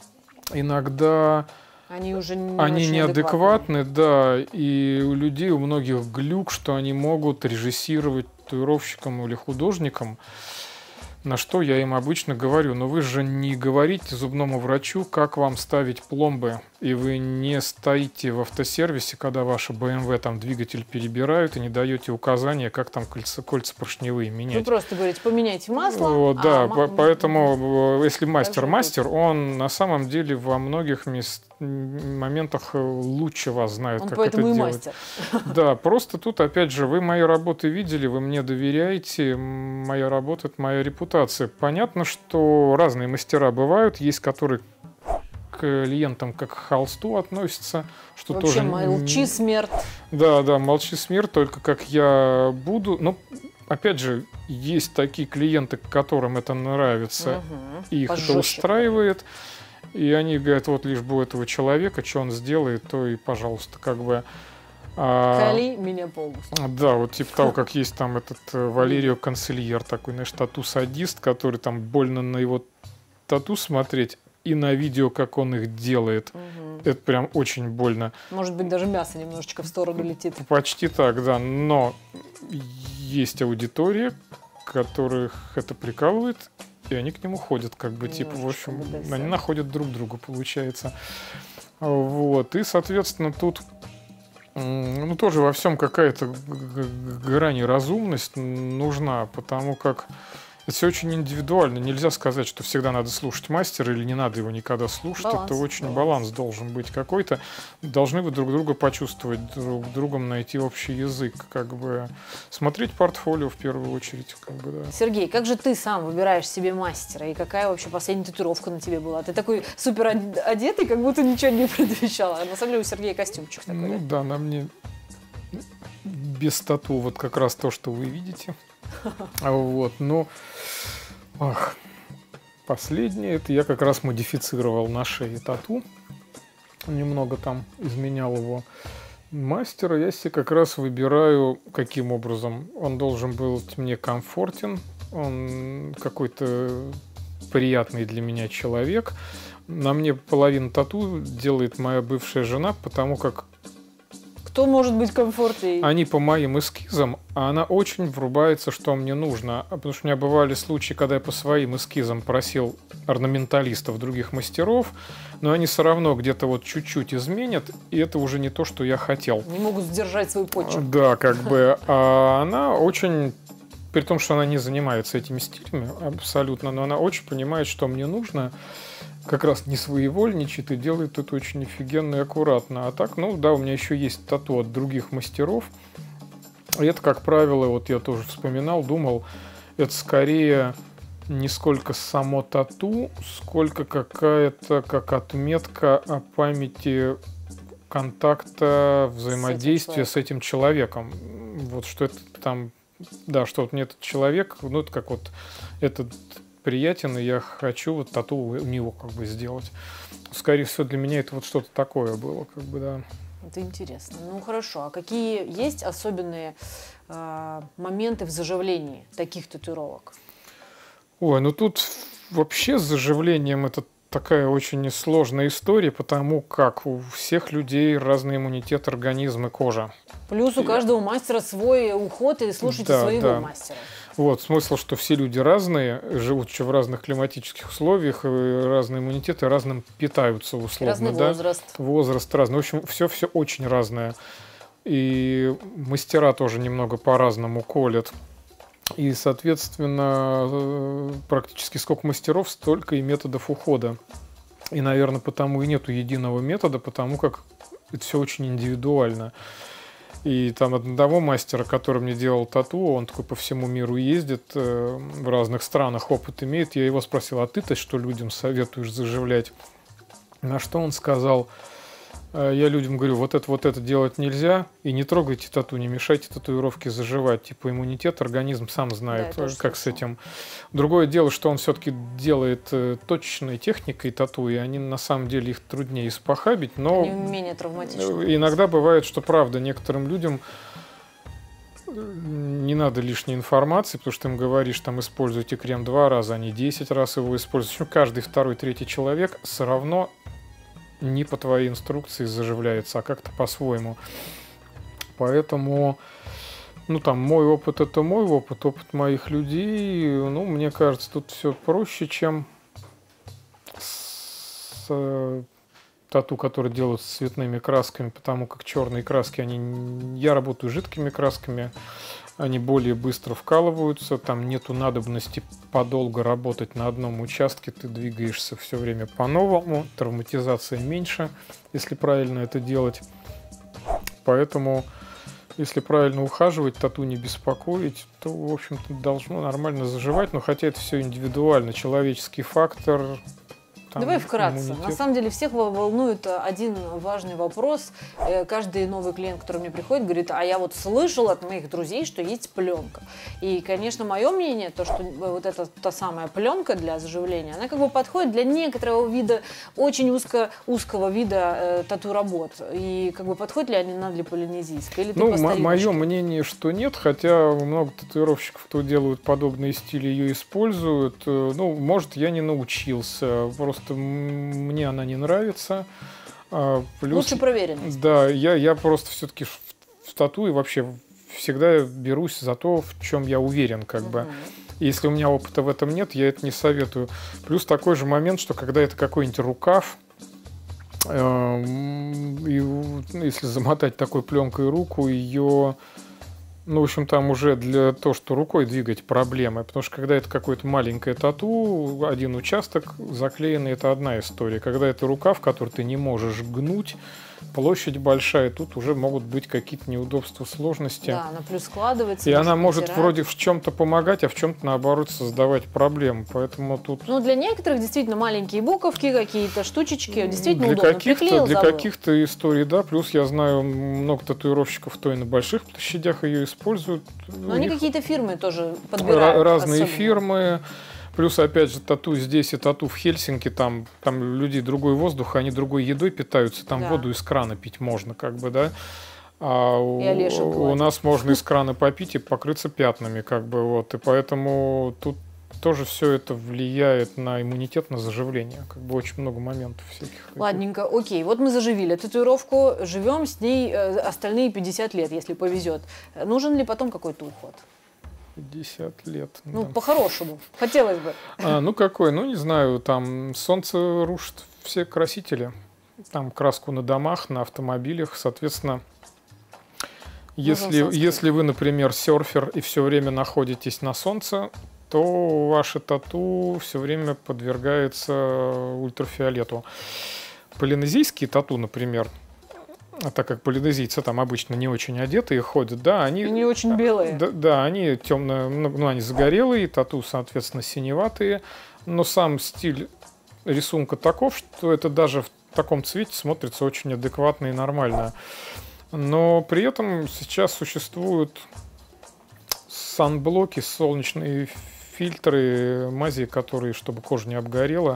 иногда они уже не они неадекватны, да, и у людей, у многих глюк, что они могут режиссировать татуировщиком или художником, на что я им обычно говорю, но вы же не говорите зубному врачу, как вам ставить пломбы, и вы не стоите в автосервисе, когда ваши бэ эм вэ там двигатель перебирают, и не даете указания, как там кольца, кольца поршневые менять. Вы просто говорите, поменяйте масло. Вот, да, а по- поэтому если мастер-мастер, он на самом деле во многих мест... моментах лучше вас знает, он как поэтому это и делать. мастер. Да, просто тут, опять же, вы мои работы видели, вы мне доверяете, моя работа — это моя репутация. Понятно, что разные мастера бывают, есть которые к клиентам как к холсту относятся, что вообще, тоже... молчи, смерть. Да, да, молчи, смерть, только как я буду... Но, опять же, есть такие клиенты, которым это нравится, угу. и их Пожестче, это устраивает. И они говорят, вот лишь бы у этого человека, что он сделает, то и, пожалуйста, как бы... Кали а, меня полностью. Да, вот типа того, как есть там этот Валерио Канцельер, такой, знаешь, тату-садист, который там больно на его тату смотреть, и на видео, как он их делает. Угу. Это прям очень больно. Может быть, даже мясо немножечко в сторону летит. Почти так, да. Но есть аудитория, которых это прикалывает, и они к нему ходят, как бы, типа, в общем, они находят друг друга, получается. Вот. И, соответственно, тут ну, тоже во всем какая-то грань и разумность нужна, потому как это все очень индивидуально. Нельзя сказать, что всегда надо слушать мастера или не надо его никогда слушать. Баланс, это очень баланс. баланс должен быть какой-то. Должны вы друг друга почувствовать, друг другом найти общий язык. Как бы смотреть портфолио в первую очередь. Как бы, да. Сергей, как же ты сам выбираешь себе мастера? И какая вообще последняя татуировка на тебе была? Ты такой супер одетый, как будто ничего не предвещало. А на самом деле у Сергея костюмчик такой. Ну да, на мне без тату вот как раз то, что вы видите. Вот, но ах, последнее, это я как раз модифицировал на шее тату, немного там изменял его. Мастера я себе как раз выбираю каким образом. Он должен быть мне комфортен, он какой-то приятный для меня человек. На мне половину тату делает моя бывшая жена, потому как кто может быть комфортнее? Они по моим эскизам, а она очень врубается, что мне нужно. Потому что у меня бывали случаи, когда я по своим эскизам просил орнаменталистов, других мастеров, но они все равно где-то вот чуть-чуть изменят, и это уже не то, что я хотел. Не могут сдержать свой почерк. Да, как бы. А она очень, при том, что она не занимается этими стилями абсолютно, но она очень понимает, что мне нужно. Как раз не своевольничает и делает это очень офигенно и аккуратно. А так, ну да, у меня еще есть тату от других мастеров. И это, как правило, вот я тоже вспоминал, думал, это скорее не сколько само тату, сколько какая-то как отметка о памяти контакта, взаимодействия с этим человеком. С этим человеком. Вот что это там, да, что вот мне этот человек, ну это как вот этот приятен, и я хочу вот тату у него как бы сделать. Скорее всего, для меня это вот что-то такое было, как бы, да. Это интересно. Ну хорошо, а какие есть особенные э, моменты в заживлении таких татуировок? Ой, ну тут вообще с заживлением это такая очень сложная история, потому как у всех людей разный иммунитет организма и кожа. Плюс у каждого мастера свой уход, и слушайте да, своего да. мастера. Вот, смысл, что все люди разные, живут еще в разных климатических условиях, разные иммунитеты, разным питаются условно. Разный да? возраст. Возраст разный. В общем, все-все очень разное. И мастера тоже немного по-разному колят. И, соответственно, практически сколько мастеров, столько и методов ухода. И, наверное, потому и нету единого метода, потому как это все очень индивидуально. И там одного мастера, который мне делал тату, он такой по всему миру ездит, э, в разных странах опыт имеет. Я его спросил, а ты-то что людям советуешь заживлять? На что он сказал, э, я людям говорю, вот это, вот это делать нельзя, и не трогайте тату, не мешайте татуировке заживать. Типа иммунитет, организм сам знает, да, как с этим. Другое дело, что он все-таки делает э, точечной техникой тату, и они на самом деле их труднее испохабить, но они менее травматичны. Иногда бывает, что правда некоторым людям не надо лишней информации, потому что им говоришь, там используйте крем два раза, а не десять раз его используйте. Ну, каждый второй, третий человек все равно не по твоей инструкции заживляется, а как-то по-своему. Поэтому, ну там, мой опыт это мой опыт, опыт моих людей. Ну, мне кажется, тут все проще, чем с тату, которые делают с цветными красками, потому как черные краски, они, я работаю с жидкими красками, они более быстро вкалываются, там нету надобности подолго работать на одном участке, ты двигаешься все время по-новому, травматизация меньше, если правильно это делать. Поэтому, если правильно ухаживать, тату не беспокоить, то, в общем-то, должно нормально заживать, но хотя это все индивидуально, человеческий фактор. Там, Давай вкратце. иммунитет. На самом деле всех волнует один важный вопрос. Каждый новый клиент, который мне приходит, говорит, а я вот слышал от моих друзей, что есть пленка. И, конечно, мое мнение, то, что вот эта та самая пленка для заживления, она как бы подходит для некоторого вида, очень узко, узкого вида э, тату-работ. И как бы подходит ли она для полинезийской? Или ты ну, по мое мнение, что нет, хотя много татуировщиков, кто делают подобные стили, ее используют. Ну, может, я не научился, просто мне она не нравится. Плюс, лучше проверенность. Да, я, я просто все-таки в, в тату и вообще всегда берусь за то, в чем я уверен, как uh-huh. бы. Если у меня опыта в этом нет, я это не советую. Плюс такой же момент, что когда это какой-нибудь рукав, э, и, если замотать такой пленкой руку, ее... Ну, в общем, там уже для того, что рукой двигать проблемы. Потому что когда это какое-то маленькое тату, один участок заклеенный, это одна история. Когда это рукав, который ты не можешь гнуть, площадь большая, тут уже могут быть какие-то неудобства, сложности. Да, она плюс складывается. И она может вроде в чем-то помогать, а в чем-то, наоборот, создавать проблемы. Поэтому тут... Ну, для некоторых действительно маленькие буковки, какие-то штучечки, действительно для удобно. Каких-то, Приклеил, для забыл. каких-то историй, да. Плюс я знаю много татуировщиков, кто и на больших площадях ее используют. Но они какие-то фирмы тоже подбирают. Разные особенно. фирмы. Плюс, опять же, тату здесь и тату в Хельсинки, там, там людей другой воздух, они другой едой питаются, там да. воду из крана пить можно, как бы, да. А у, у нас можно из крана попить и покрыться пятнами, как бы, вот. И поэтому тут тоже все это влияет на иммунитет, на заживление. Как бы очень много моментов всяких. Ладненько, окей. Вот мы заживили татуировку, живем с ней остальные пятьдесят лет, если повезет. Нужен ли потом какой-то уход? пятьдесят лет. Ну, да. По-хорошему. Хотелось бы. А, ну, какой? Ну, не знаю. Там солнце рушит все красители. Там краску на домах, на автомобилях. Соответственно, если, если вы, например, серфер и все время находитесь на солнце, то ваше тату все время подвергается ультрафиолету. Полинезийские тату, например, а так как полинезийцы там обычно не очень одетые ходят, да, они... Они очень белые. Да, да, они темно, ну, они загорелые, тату, соответственно, синеватые, но сам стиль рисунка таков, что это даже в таком цвете смотрится очень адекватно и нормально. Но при этом сейчас существуют санблоки, солнечные фильтры, мази, которые, чтобы кожа не обгорела.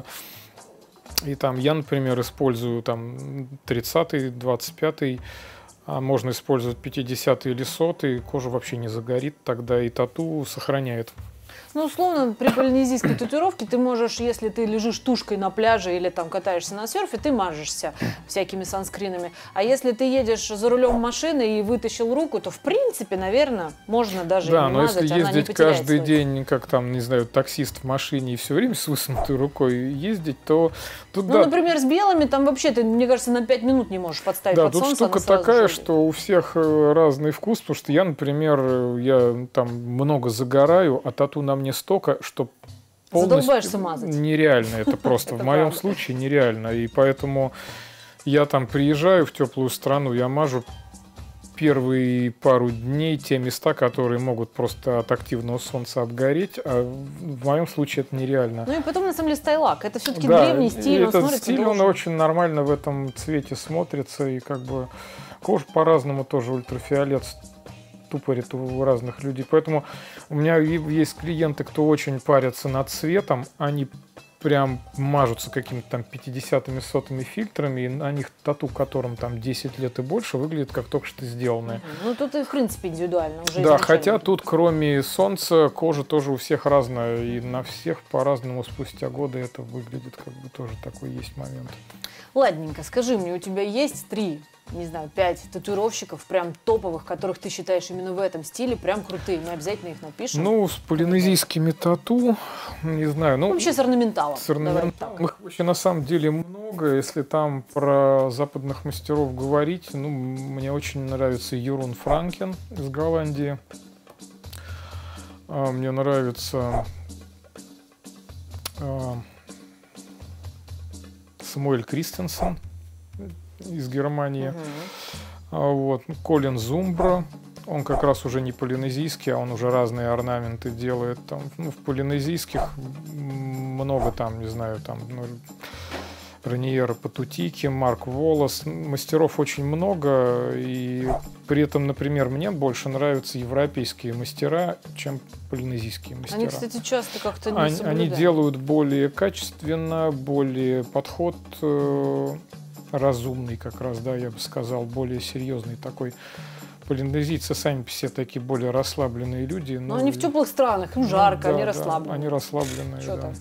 И там я, например, использую там тридцатый, двадцать пятый, а можно использовать пятидесятый или сотый, кожа вообще не загорит, тогда и тату сохраняет. Ну, условно, при полинезийской татуировке ты можешь, если ты лежишь тушкой на пляже или там катаешься на серфе, ты мажешься всякими санскринами. А если ты едешь за рулем машины и вытащил руку, то, в принципе, наверное, можно даже да, и не но мазать, если она не ездить потеряет каждый свой. день, как там, не знаю, таксист в машине и все время с высунутой рукой ездить, то тут, Ну, да, например, с белыми там вообще ты, мне кажется, на пять минут не можешь подставить да, под тут солнце. штука она сразу такая, же- что у всех э, разный вкус, потому что я, например, э, я там много загораю, а тату на мне столько, что Задолбаешься полностью мазать. нереально. Это просто Это в моем правда. случае нереально. И поэтому я там приезжаю в теплую страну, я мажу первые пару дней те места, которые могут просто от активного солнца обгореть, а в моем случае это нереально. Ну и потом, на самом деле, стайлак. Это все-таки Да, древний и стиль, он этот смотрится стиль, он должен. очень нормально в этом цвете смотрится, и как бы кожа по-разному тоже ультрафиолет тупорит у разных людей. Поэтому у меня и- есть клиенты, кто очень парятся над цветом, они прям мажутся какими-то там пятидесятыми, сотыми фильтрами, и на них тату, которым там десять лет и больше, выглядит как только что сделанное. Мгм. Ну, тут и, в принципе, индивидуально. Уже Да, изначально. хотя тут кроме солнца кожа тоже у всех разная, и на всех по-разному спустя годы это выглядит, как бы тоже такой есть момент. Ладненько, скажи мне, у тебя есть три, не знаю, пять татуировщиков прям топовых, которых ты считаешь именно в этом стиле прям крутые? Мы обязательно их напишем. Ну, с полинезийскими тату, не знаю, ну... Вообще с орнаменталом. С Давай орнаменталом так. их вообще на самом деле много. Если там про западных мастеров говорить, ну, мне очень нравится Юрун Франкен из Голландии. А, Мне нравится а, Самуэль Кристенсен из Германии. Мгм. А, Вот. Колин Зумбра. Он как раз уже не полинезийский, а он уже разные орнаменты делает. Там, ну, в полинезийских много там, не знаю, там, ну, Раниера Патутики, Марк Волос. Мастеров очень много. И при этом, например, мне больше нравятся европейские мастера, чем полинезийские мастера. Они, кстати, часто как-то не Они, они соблюдают. делают более качественно, более подход э, разумный как раз, да, я бы сказал, более серьезный такой. Полинезийцы сами по себе такие более расслабленные люди. Но они в теплых странах, им ну, жарко, да, они да, расслаблены. Они расслабленные, Чё да. там?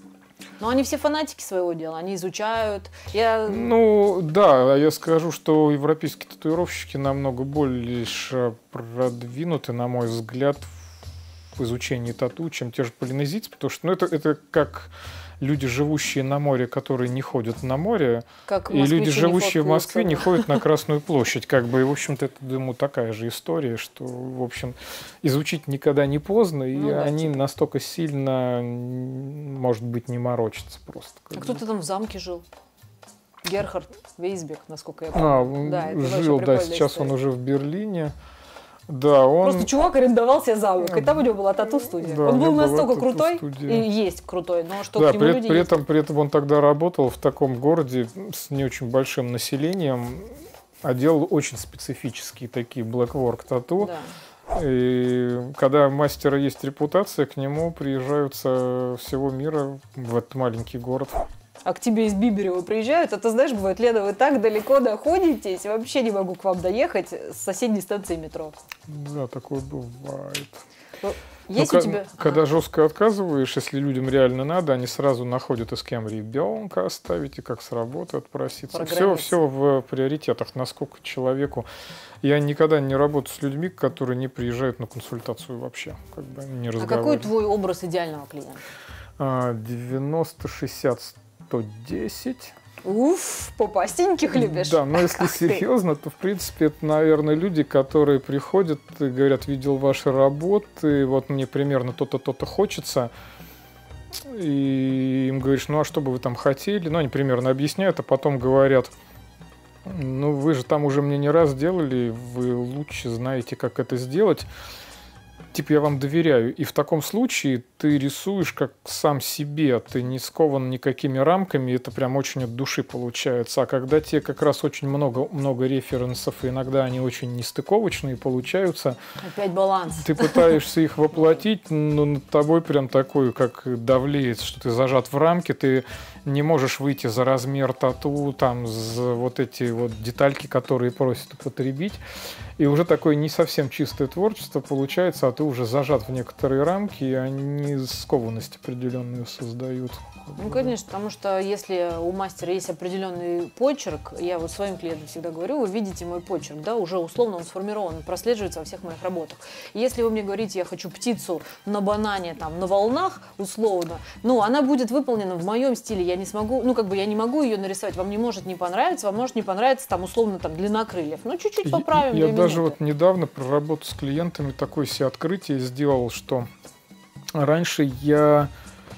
Но они все фанатики своего дела, они изучают. Я... Ну, да, я скажу, что европейские татуировщики намного больше продвинуты, на мой взгляд, в изучении тату, чем те же полинезийцы, потому что ну, это, это как люди, живущие на море, которые не ходят на море, Как и люди, москвичи не живущие в Москве, не фоткаются. ходят на Красную площадь. Как бы, и, в общем-то, это, думаю, такая же история, что, в общем, изучить никогда не поздно, и Ну да, они типа. настолько сильно, м, может быть, не морочатся просто. как А бы. кто-то там в замке жил. Герхард Вейсбек, насколько я А, помню. Да, это вообще жил, да, прикольная сейчас история. он уже в Берлине. Да, он... Просто чувак арендовал себе замок, и там у него была тату-студия. Да, у он был него была настолько крутой, тату-студия. и есть крутой, но что Да, к нему при, люди при ездят. этом, при этом он тогда работал в таком городе с не очень большим населением, а делал очень специфические такие blackwork тату. Да. И когда у мастера есть репутация, к нему приезжают со всего мира в этот маленький город. А к тебе из Биберева приезжают, а ты знаешь, бывает, Лена, вы так далеко находитесь, вообще не могу к вам доехать с соседней станции метро. Да, такое бывает. Ну, Ну, Есть ка- у тебя... Когда Ага. жестко отказываешь, если людям реально надо, они сразу находят, и с кем ребенка оставить, и как с работы отпроситься. Про Все, границы. все в приоритетах, насколько человеку. Я никогда не работаю с людьми, которые не приезжают на консультацию вообще, как бы не А какой разговаривают. твой образ идеального клиента? А, девяносто шестьдесят сто десять. Уф, попастеньких любишь? Да, но если Ах ты. серьезно, то в принципе это, наверное, люди, которые приходят и говорят, видел ваши работы, вот мне примерно то-то, то-то хочется. И им говоришь, ну а что бы вы там хотели? Ну, они примерно объясняют, а потом говорят, ну вы же там уже мне не раз делали, вы лучше знаете, как это сделать. типа я вам доверяю. И в таком случае ты рисуешь как сам себе, ты не скован никакими рамками, это прям очень от души получается. А когда тебе как раз очень много, много референсов, и иногда они очень нестыковочные получаются. Опять баланс. Ты пытаешься их воплотить, но над тобой прям такое, как давлеет, что ты зажат в рамке, ты не можешь выйти за размер тату, там, за вот эти вот детальки, которые просят употребить. И уже такое не совсем чистое творчество получается, а ты уже зажат в некоторые рамки, и они скованность определенную создают. Ну, конечно, потому что если у мастера есть определенный почерк, я вот своим клиентам всегда говорю, вы видите мой почерк, да, уже условно он сформирован, прослеживается во всех моих работах. Если вы мне говорите, я хочу птицу на банане, там, на волнах, условно, ну, она будет выполнена в моем стиле, я не смогу, ну, как бы я не могу ее нарисовать, вам не может не понравиться, вам может не понравиться, там, условно, там, длина крыльев, ну, чуть-чуть поправим. Я, я даже вот недавно про работу с клиентами такое себе открытие сделал, что раньше я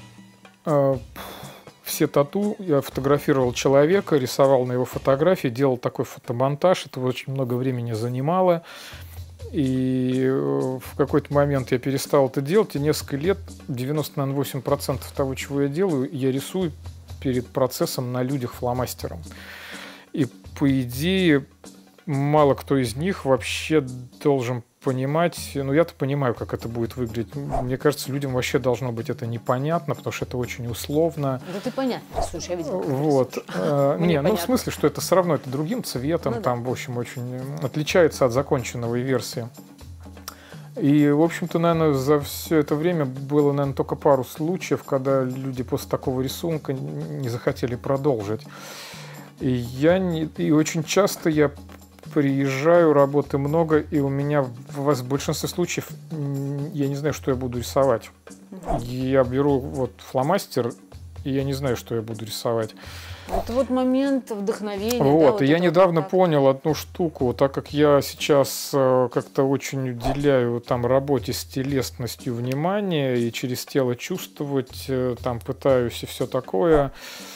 все тату, я фотографировал человека, рисовал на его фотографии, делал такой фотомонтаж, это очень много времени занимало. И в какой-то момент я перестал это делать, и несколько лет, девяносто восемь процентов того, чего я делаю, я рисую перед процессом на людях фломастером. И по идее, мало кто из них вообще должен понимать, ну я-то понимаю, как это будет выглядеть. Мне кажется, людям вообще должно быть это непонятно, потому что это очень условно. Да ты понятно, слушай, я видела. Вот. Не, ну в смысле, что это все равно это другим цветом, ну, там, да. В общем, очень отличается от законченного версии. И, в общем-то, наверное, за все это время было, наверное, только пару случаев, когда люди после такого рисунка не захотели продолжить. И я не, и очень часто я приезжаю, работы много, и у меня в, в большинстве случаев я не знаю, что я буду рисовать. Uh-huh. Я беру вот фломастер, и я не знаю, что я буду рисовать. Это вот момент вдохновения. Вот, да, вот и я недавно вот понял одну штуку, так как я сейчас э, как-то очень уделяю там работе с телесностью внимания, и через тело чувствовать, э, там пытаюсь и все такое.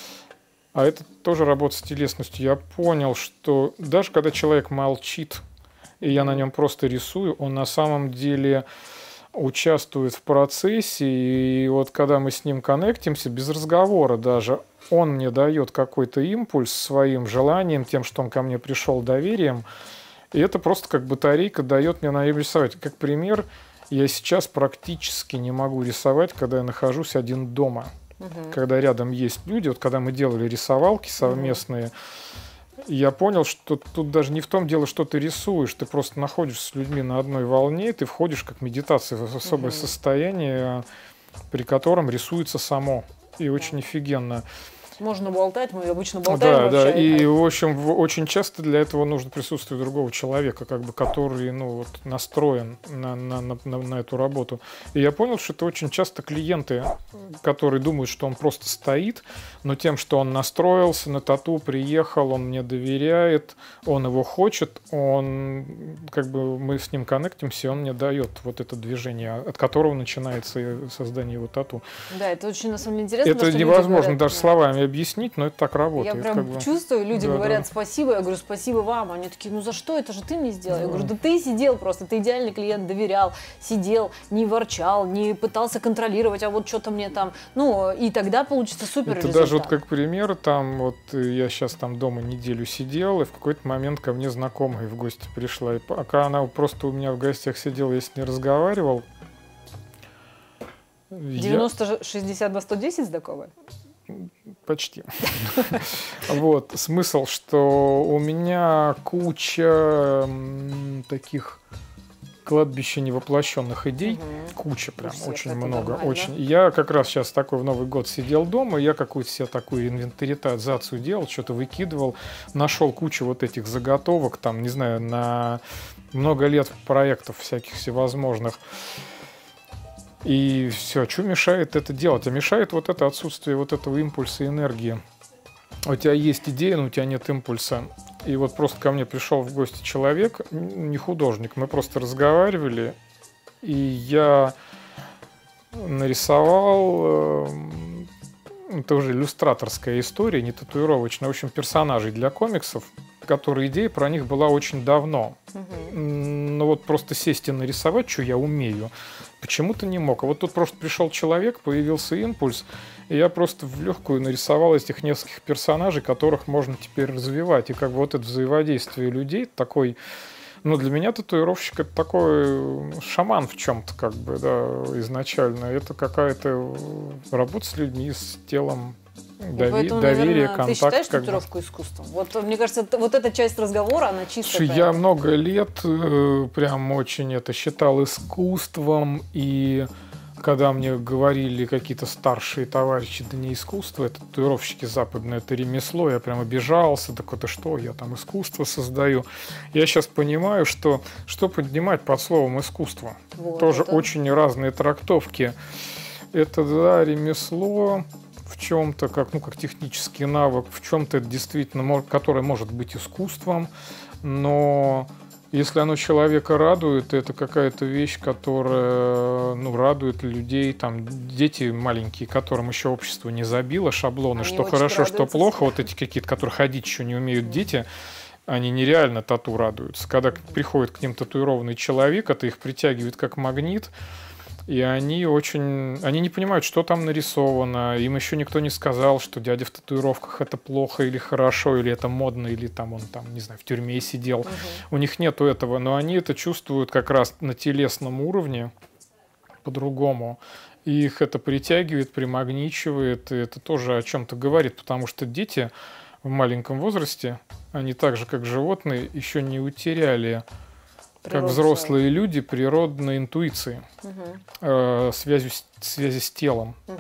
А это тоже работа с телесностью. Я понял, что даже когда человек молчит, и я на нем просто рисую, он на самом деле участвует в процессе. И вот когда мы с ним коннектимся, без разговора даже, он мне дает какой-то импульс своим желанием, тем, что он ко мне пришел доверием. И это просто как батарейка дает мне на нем рисовать. Как пример, я сейчас практически не могу рисовать, когда я нахожусь один дома. Uh-huh. Когда рядом есть люди, вот когда мы делали рисовалки совместные, uh-huh. я понял, что тут даже не в том дело, что ты рисуешь, ты просто находишься с людьми на одной волне, ты входишь как медитация в особое uh-huh. состояние, при котором рисуется само. И очень офигенно. Можно болтать, мы обычно болтаем. Да, да, и, в общем, в, очень часто для этого нужно присутствие другого человека, как бы, который, ну, вот, настроен на, на, на, на эту работу. И я понял, что это очень часто клиенты, которые думают, что он просто стоит, но тем, что он настроился на тату, приехал, он мне доверяет, он его хочет, он, как бы, мы с ним коннектимся, и он мне дает вот это движение, от которого начинается создание его тату. Да, это очень, на самом деле, интересно. Это невозможно даже словами объяснить, но это так работает. Я прям как бы. чувствую, люди да, говорят да. спасибо, я говорю спасибо вам, они такие, ну за что, это же ты мне сделал. Я говорю, да ты сидел просто, ты идеальный клиент, доверял, сидел, не ворчал, не пытался контролировать, а вот что-то мне там, ну и тогда получится супер это результат. Даже вот как пример, там вот я сейчас там дома неделю сидел, и в какой-то момент ко мне знакомая в гости пришла, и пока она просто у меня в гостях сидела, я с ней разговаривал. девяносто шестьдесят два сто десять знакомая? Почти. Вот. Смысл, что у меня куча таких кладбища невоплощенных идей. Угу. Куча прям, очень много. Очень. Я как раз сейчас такой в Новый год сидел дома, я какую-то себе такую инвентаризацию делал, что-то выкидывал, нашел кучу вот этих заготовок, там, не знаю, на много лет проектов всяких всевозможных. И все, что мешает это делать? А мешает вот это отсутствие вот этого импульса и энергии. У тебя есть идея, но у тебя нет импульса. И вот просто ко мне пришел в гости человек, не художник, мы просто разговаривали, и я нарисовал, это уже иллюстраторская история, не татуировочная, в общем, персонажей для комиксов, которые идея про них была очень давно. Uh-huh. но вот просто сесть и нарисовать, что я умею, почему-то не мог. А вот тут просто пришел человек, появился импульс, и я просто в легкую нарисовал этих нескольких персонажей, которых можно теперь развивать. И как бы вот это взаимодействие людей такой... Ну, для меня татуировщик — это такой шаман в чем-то, как бы, да, изначально. Это какая-то работа с людьми, с телом, дови- поэтому, доверие, наверное, контакт. ты считаешь как бы. татуировку искусством? Вот, мне кажется, это- вот эта часть разговора, она чисто... Слушай, я много лет э, прям очень это считал искусством, и когда мне говорили какие-то старшие товарищи, да не искусство, это татуировщики западные, это ремесло, я прям обижался, так это что, я там искусство создаю. Я сейчас понимаю, что что поднимать под словом искусство? Вот, Тоже это... очень разные трактовки. Это, да, ремесло в чем-то, как, ну, как технический навык, в чем-то это действительно, мож- которое может быть искусством, но если оно человека радует, это какая-то вещь, которая, ну, радует людей, там, дети маленькие, которым еще общество не забило шаблоны, Они что очень хорошо, что радуются плохо, всем. вот эти какие-то, которые ходить еще не умеют дети, они нереально тату радуются. Когда приходит к ним татуированный человек, это их притягивает как магнит, и они очень... Они не понимают, что там нарисовано. Им еще никто не сказал, что дядя в татуировках это плохо или хорошо, или это модно, или там он там, не знаю, в тюрьме сидел. Угу. У них нету этого, но они это чувствуют как раз на телесном уровне по-другому. И их это притягивает, примагничивает, и это тоже о чем-то говорит, потому что дети в маленьком возрасте, они так же, как животные, еще не утеряли... как Природу взрослые люди, природной интуиции, Угу. э, связи, с- связи с телом. Угу.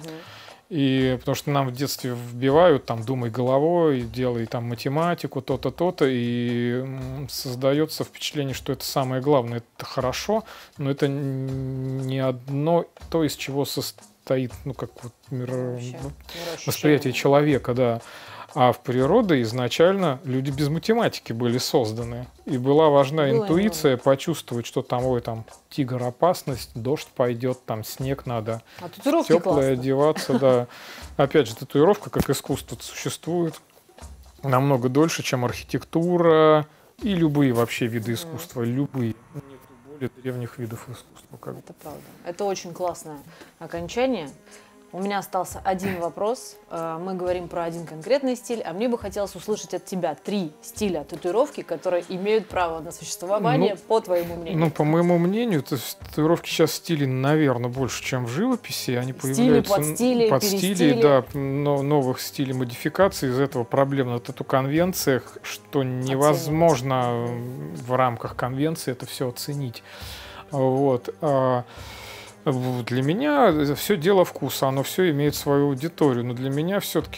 И потому что нам в детстве вбивают, там, думай головой, делай там математику, то-то, то-то, и м, создается впечатление, что это самое главное, это хорошо, но это н- не одно то, из чего состоит, ну, как вот миро- Вообще, восприятие мироощущение. человека, да. А в природе изначально люди без математики были созданы. И была важна Было интуиция, почувствовать, что там, ой, там тигр, опасность, дождь пойдет, там снег надо, А татуировки теплое классно. одеваться, да. Опять же, татуировка как искусство существует намного дольше, чем архитектура и любые вообще виды искусства, любые. Нет более древних видов искусства. Как бы. Это правда. Это очень классное окончание. У меня остался один вопрос. Э, Мы говорим про один конкретный стиль, а мне бы хотелось услышать от тебя три стиля татуировки, которые имеют право на существование, Ну, по твоему мнению. Ну, по моему мнению, то есть татуировки сейчас стилей, наверное, больше, чем в живописи. Они Стили, появляются подстили, под перестили. стили, да, но новых стилей модификаций. Из этого проблем на тату-конвенциях, что невозможно в рамках конвенции это все оценить. Вот. А для меня все дело вкуса, оно все имеет свою аудиторию, но для меня все-таки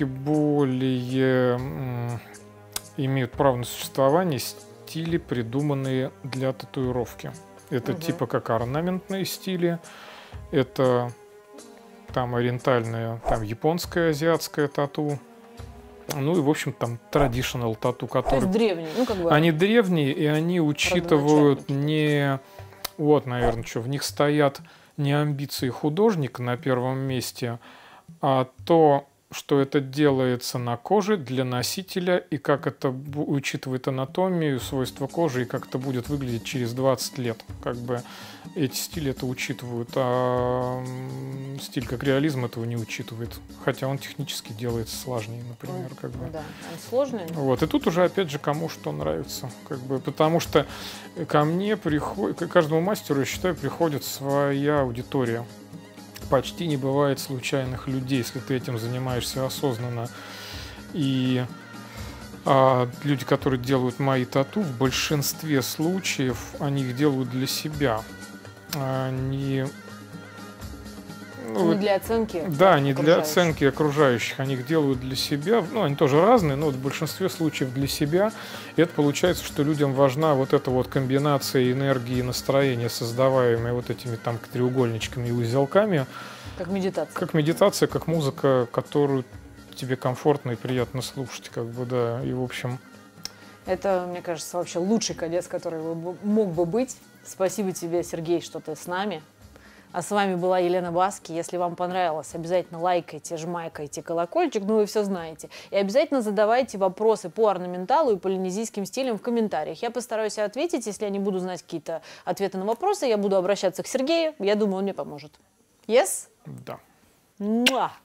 более м, имеют право на существование стили, придуманные для татуировки. Это Мгм. типа как орнаментные стили, это там ориентальное, там японское, азиатское тату, ну и в общем там traditional тату, То есть которые древние, ну как бы. они древние, и они учитывают не... Вот, наверное, что, в них стоят не амбиции художника на первом месте, а то, что это делается на коже для носителя, и как это бу- учитывает анатомию, свойства кожи, и как это будет выглядеть через двадцать лет. Как бы эти стили это учитывают, а м, стиль как реализм этого не учитывает. Хотя он технически делается сложнее, например. Как бы. Да, они сложные. Вот. И тут уже, опять же, кому что нравится. Как бы, потому что ко мне приходит, к каждому мастеру, я считаю, приходит своя аудитория. Почти не бывает случайных людей, если ты этим занимаешься осознанно. И а, люди, которые делают мои тату, в большинстве случаев они их делают для себя. Они... Ну, Не для оценки. да, не для окружающих. оценки окружающих, они их делают для себя, ну, они тоже разные, но вот в большинстве случаев для себя, и это получается, что людям важна вот эта вот комбинация энергии и настроения, создаваемая вот этими там треугольничками и узелками, Как медитация. как медитация, как музыка, которую тебе комфортно и приятно слушать, как бы, да, и в общем... Это, мне кажется, вообще лучший конец, который бы- мог бы быть. Спасибо тебе, Сергей, что ты с нами. А с вами была Елена Баски. Если вам понравилось, обязательно лайкайте, жмайкайте колокольчик, ну вы все знаете. И обязательно задавайте вопросы по орнаменталу и полинезийским стилям в комментариях. Я постараюсь ответить. Если я не буду знать какие-то ответы на вопросы, я буду обращаться к Сергею. Я думаю, он мне поможет. Yes? Да. Муа!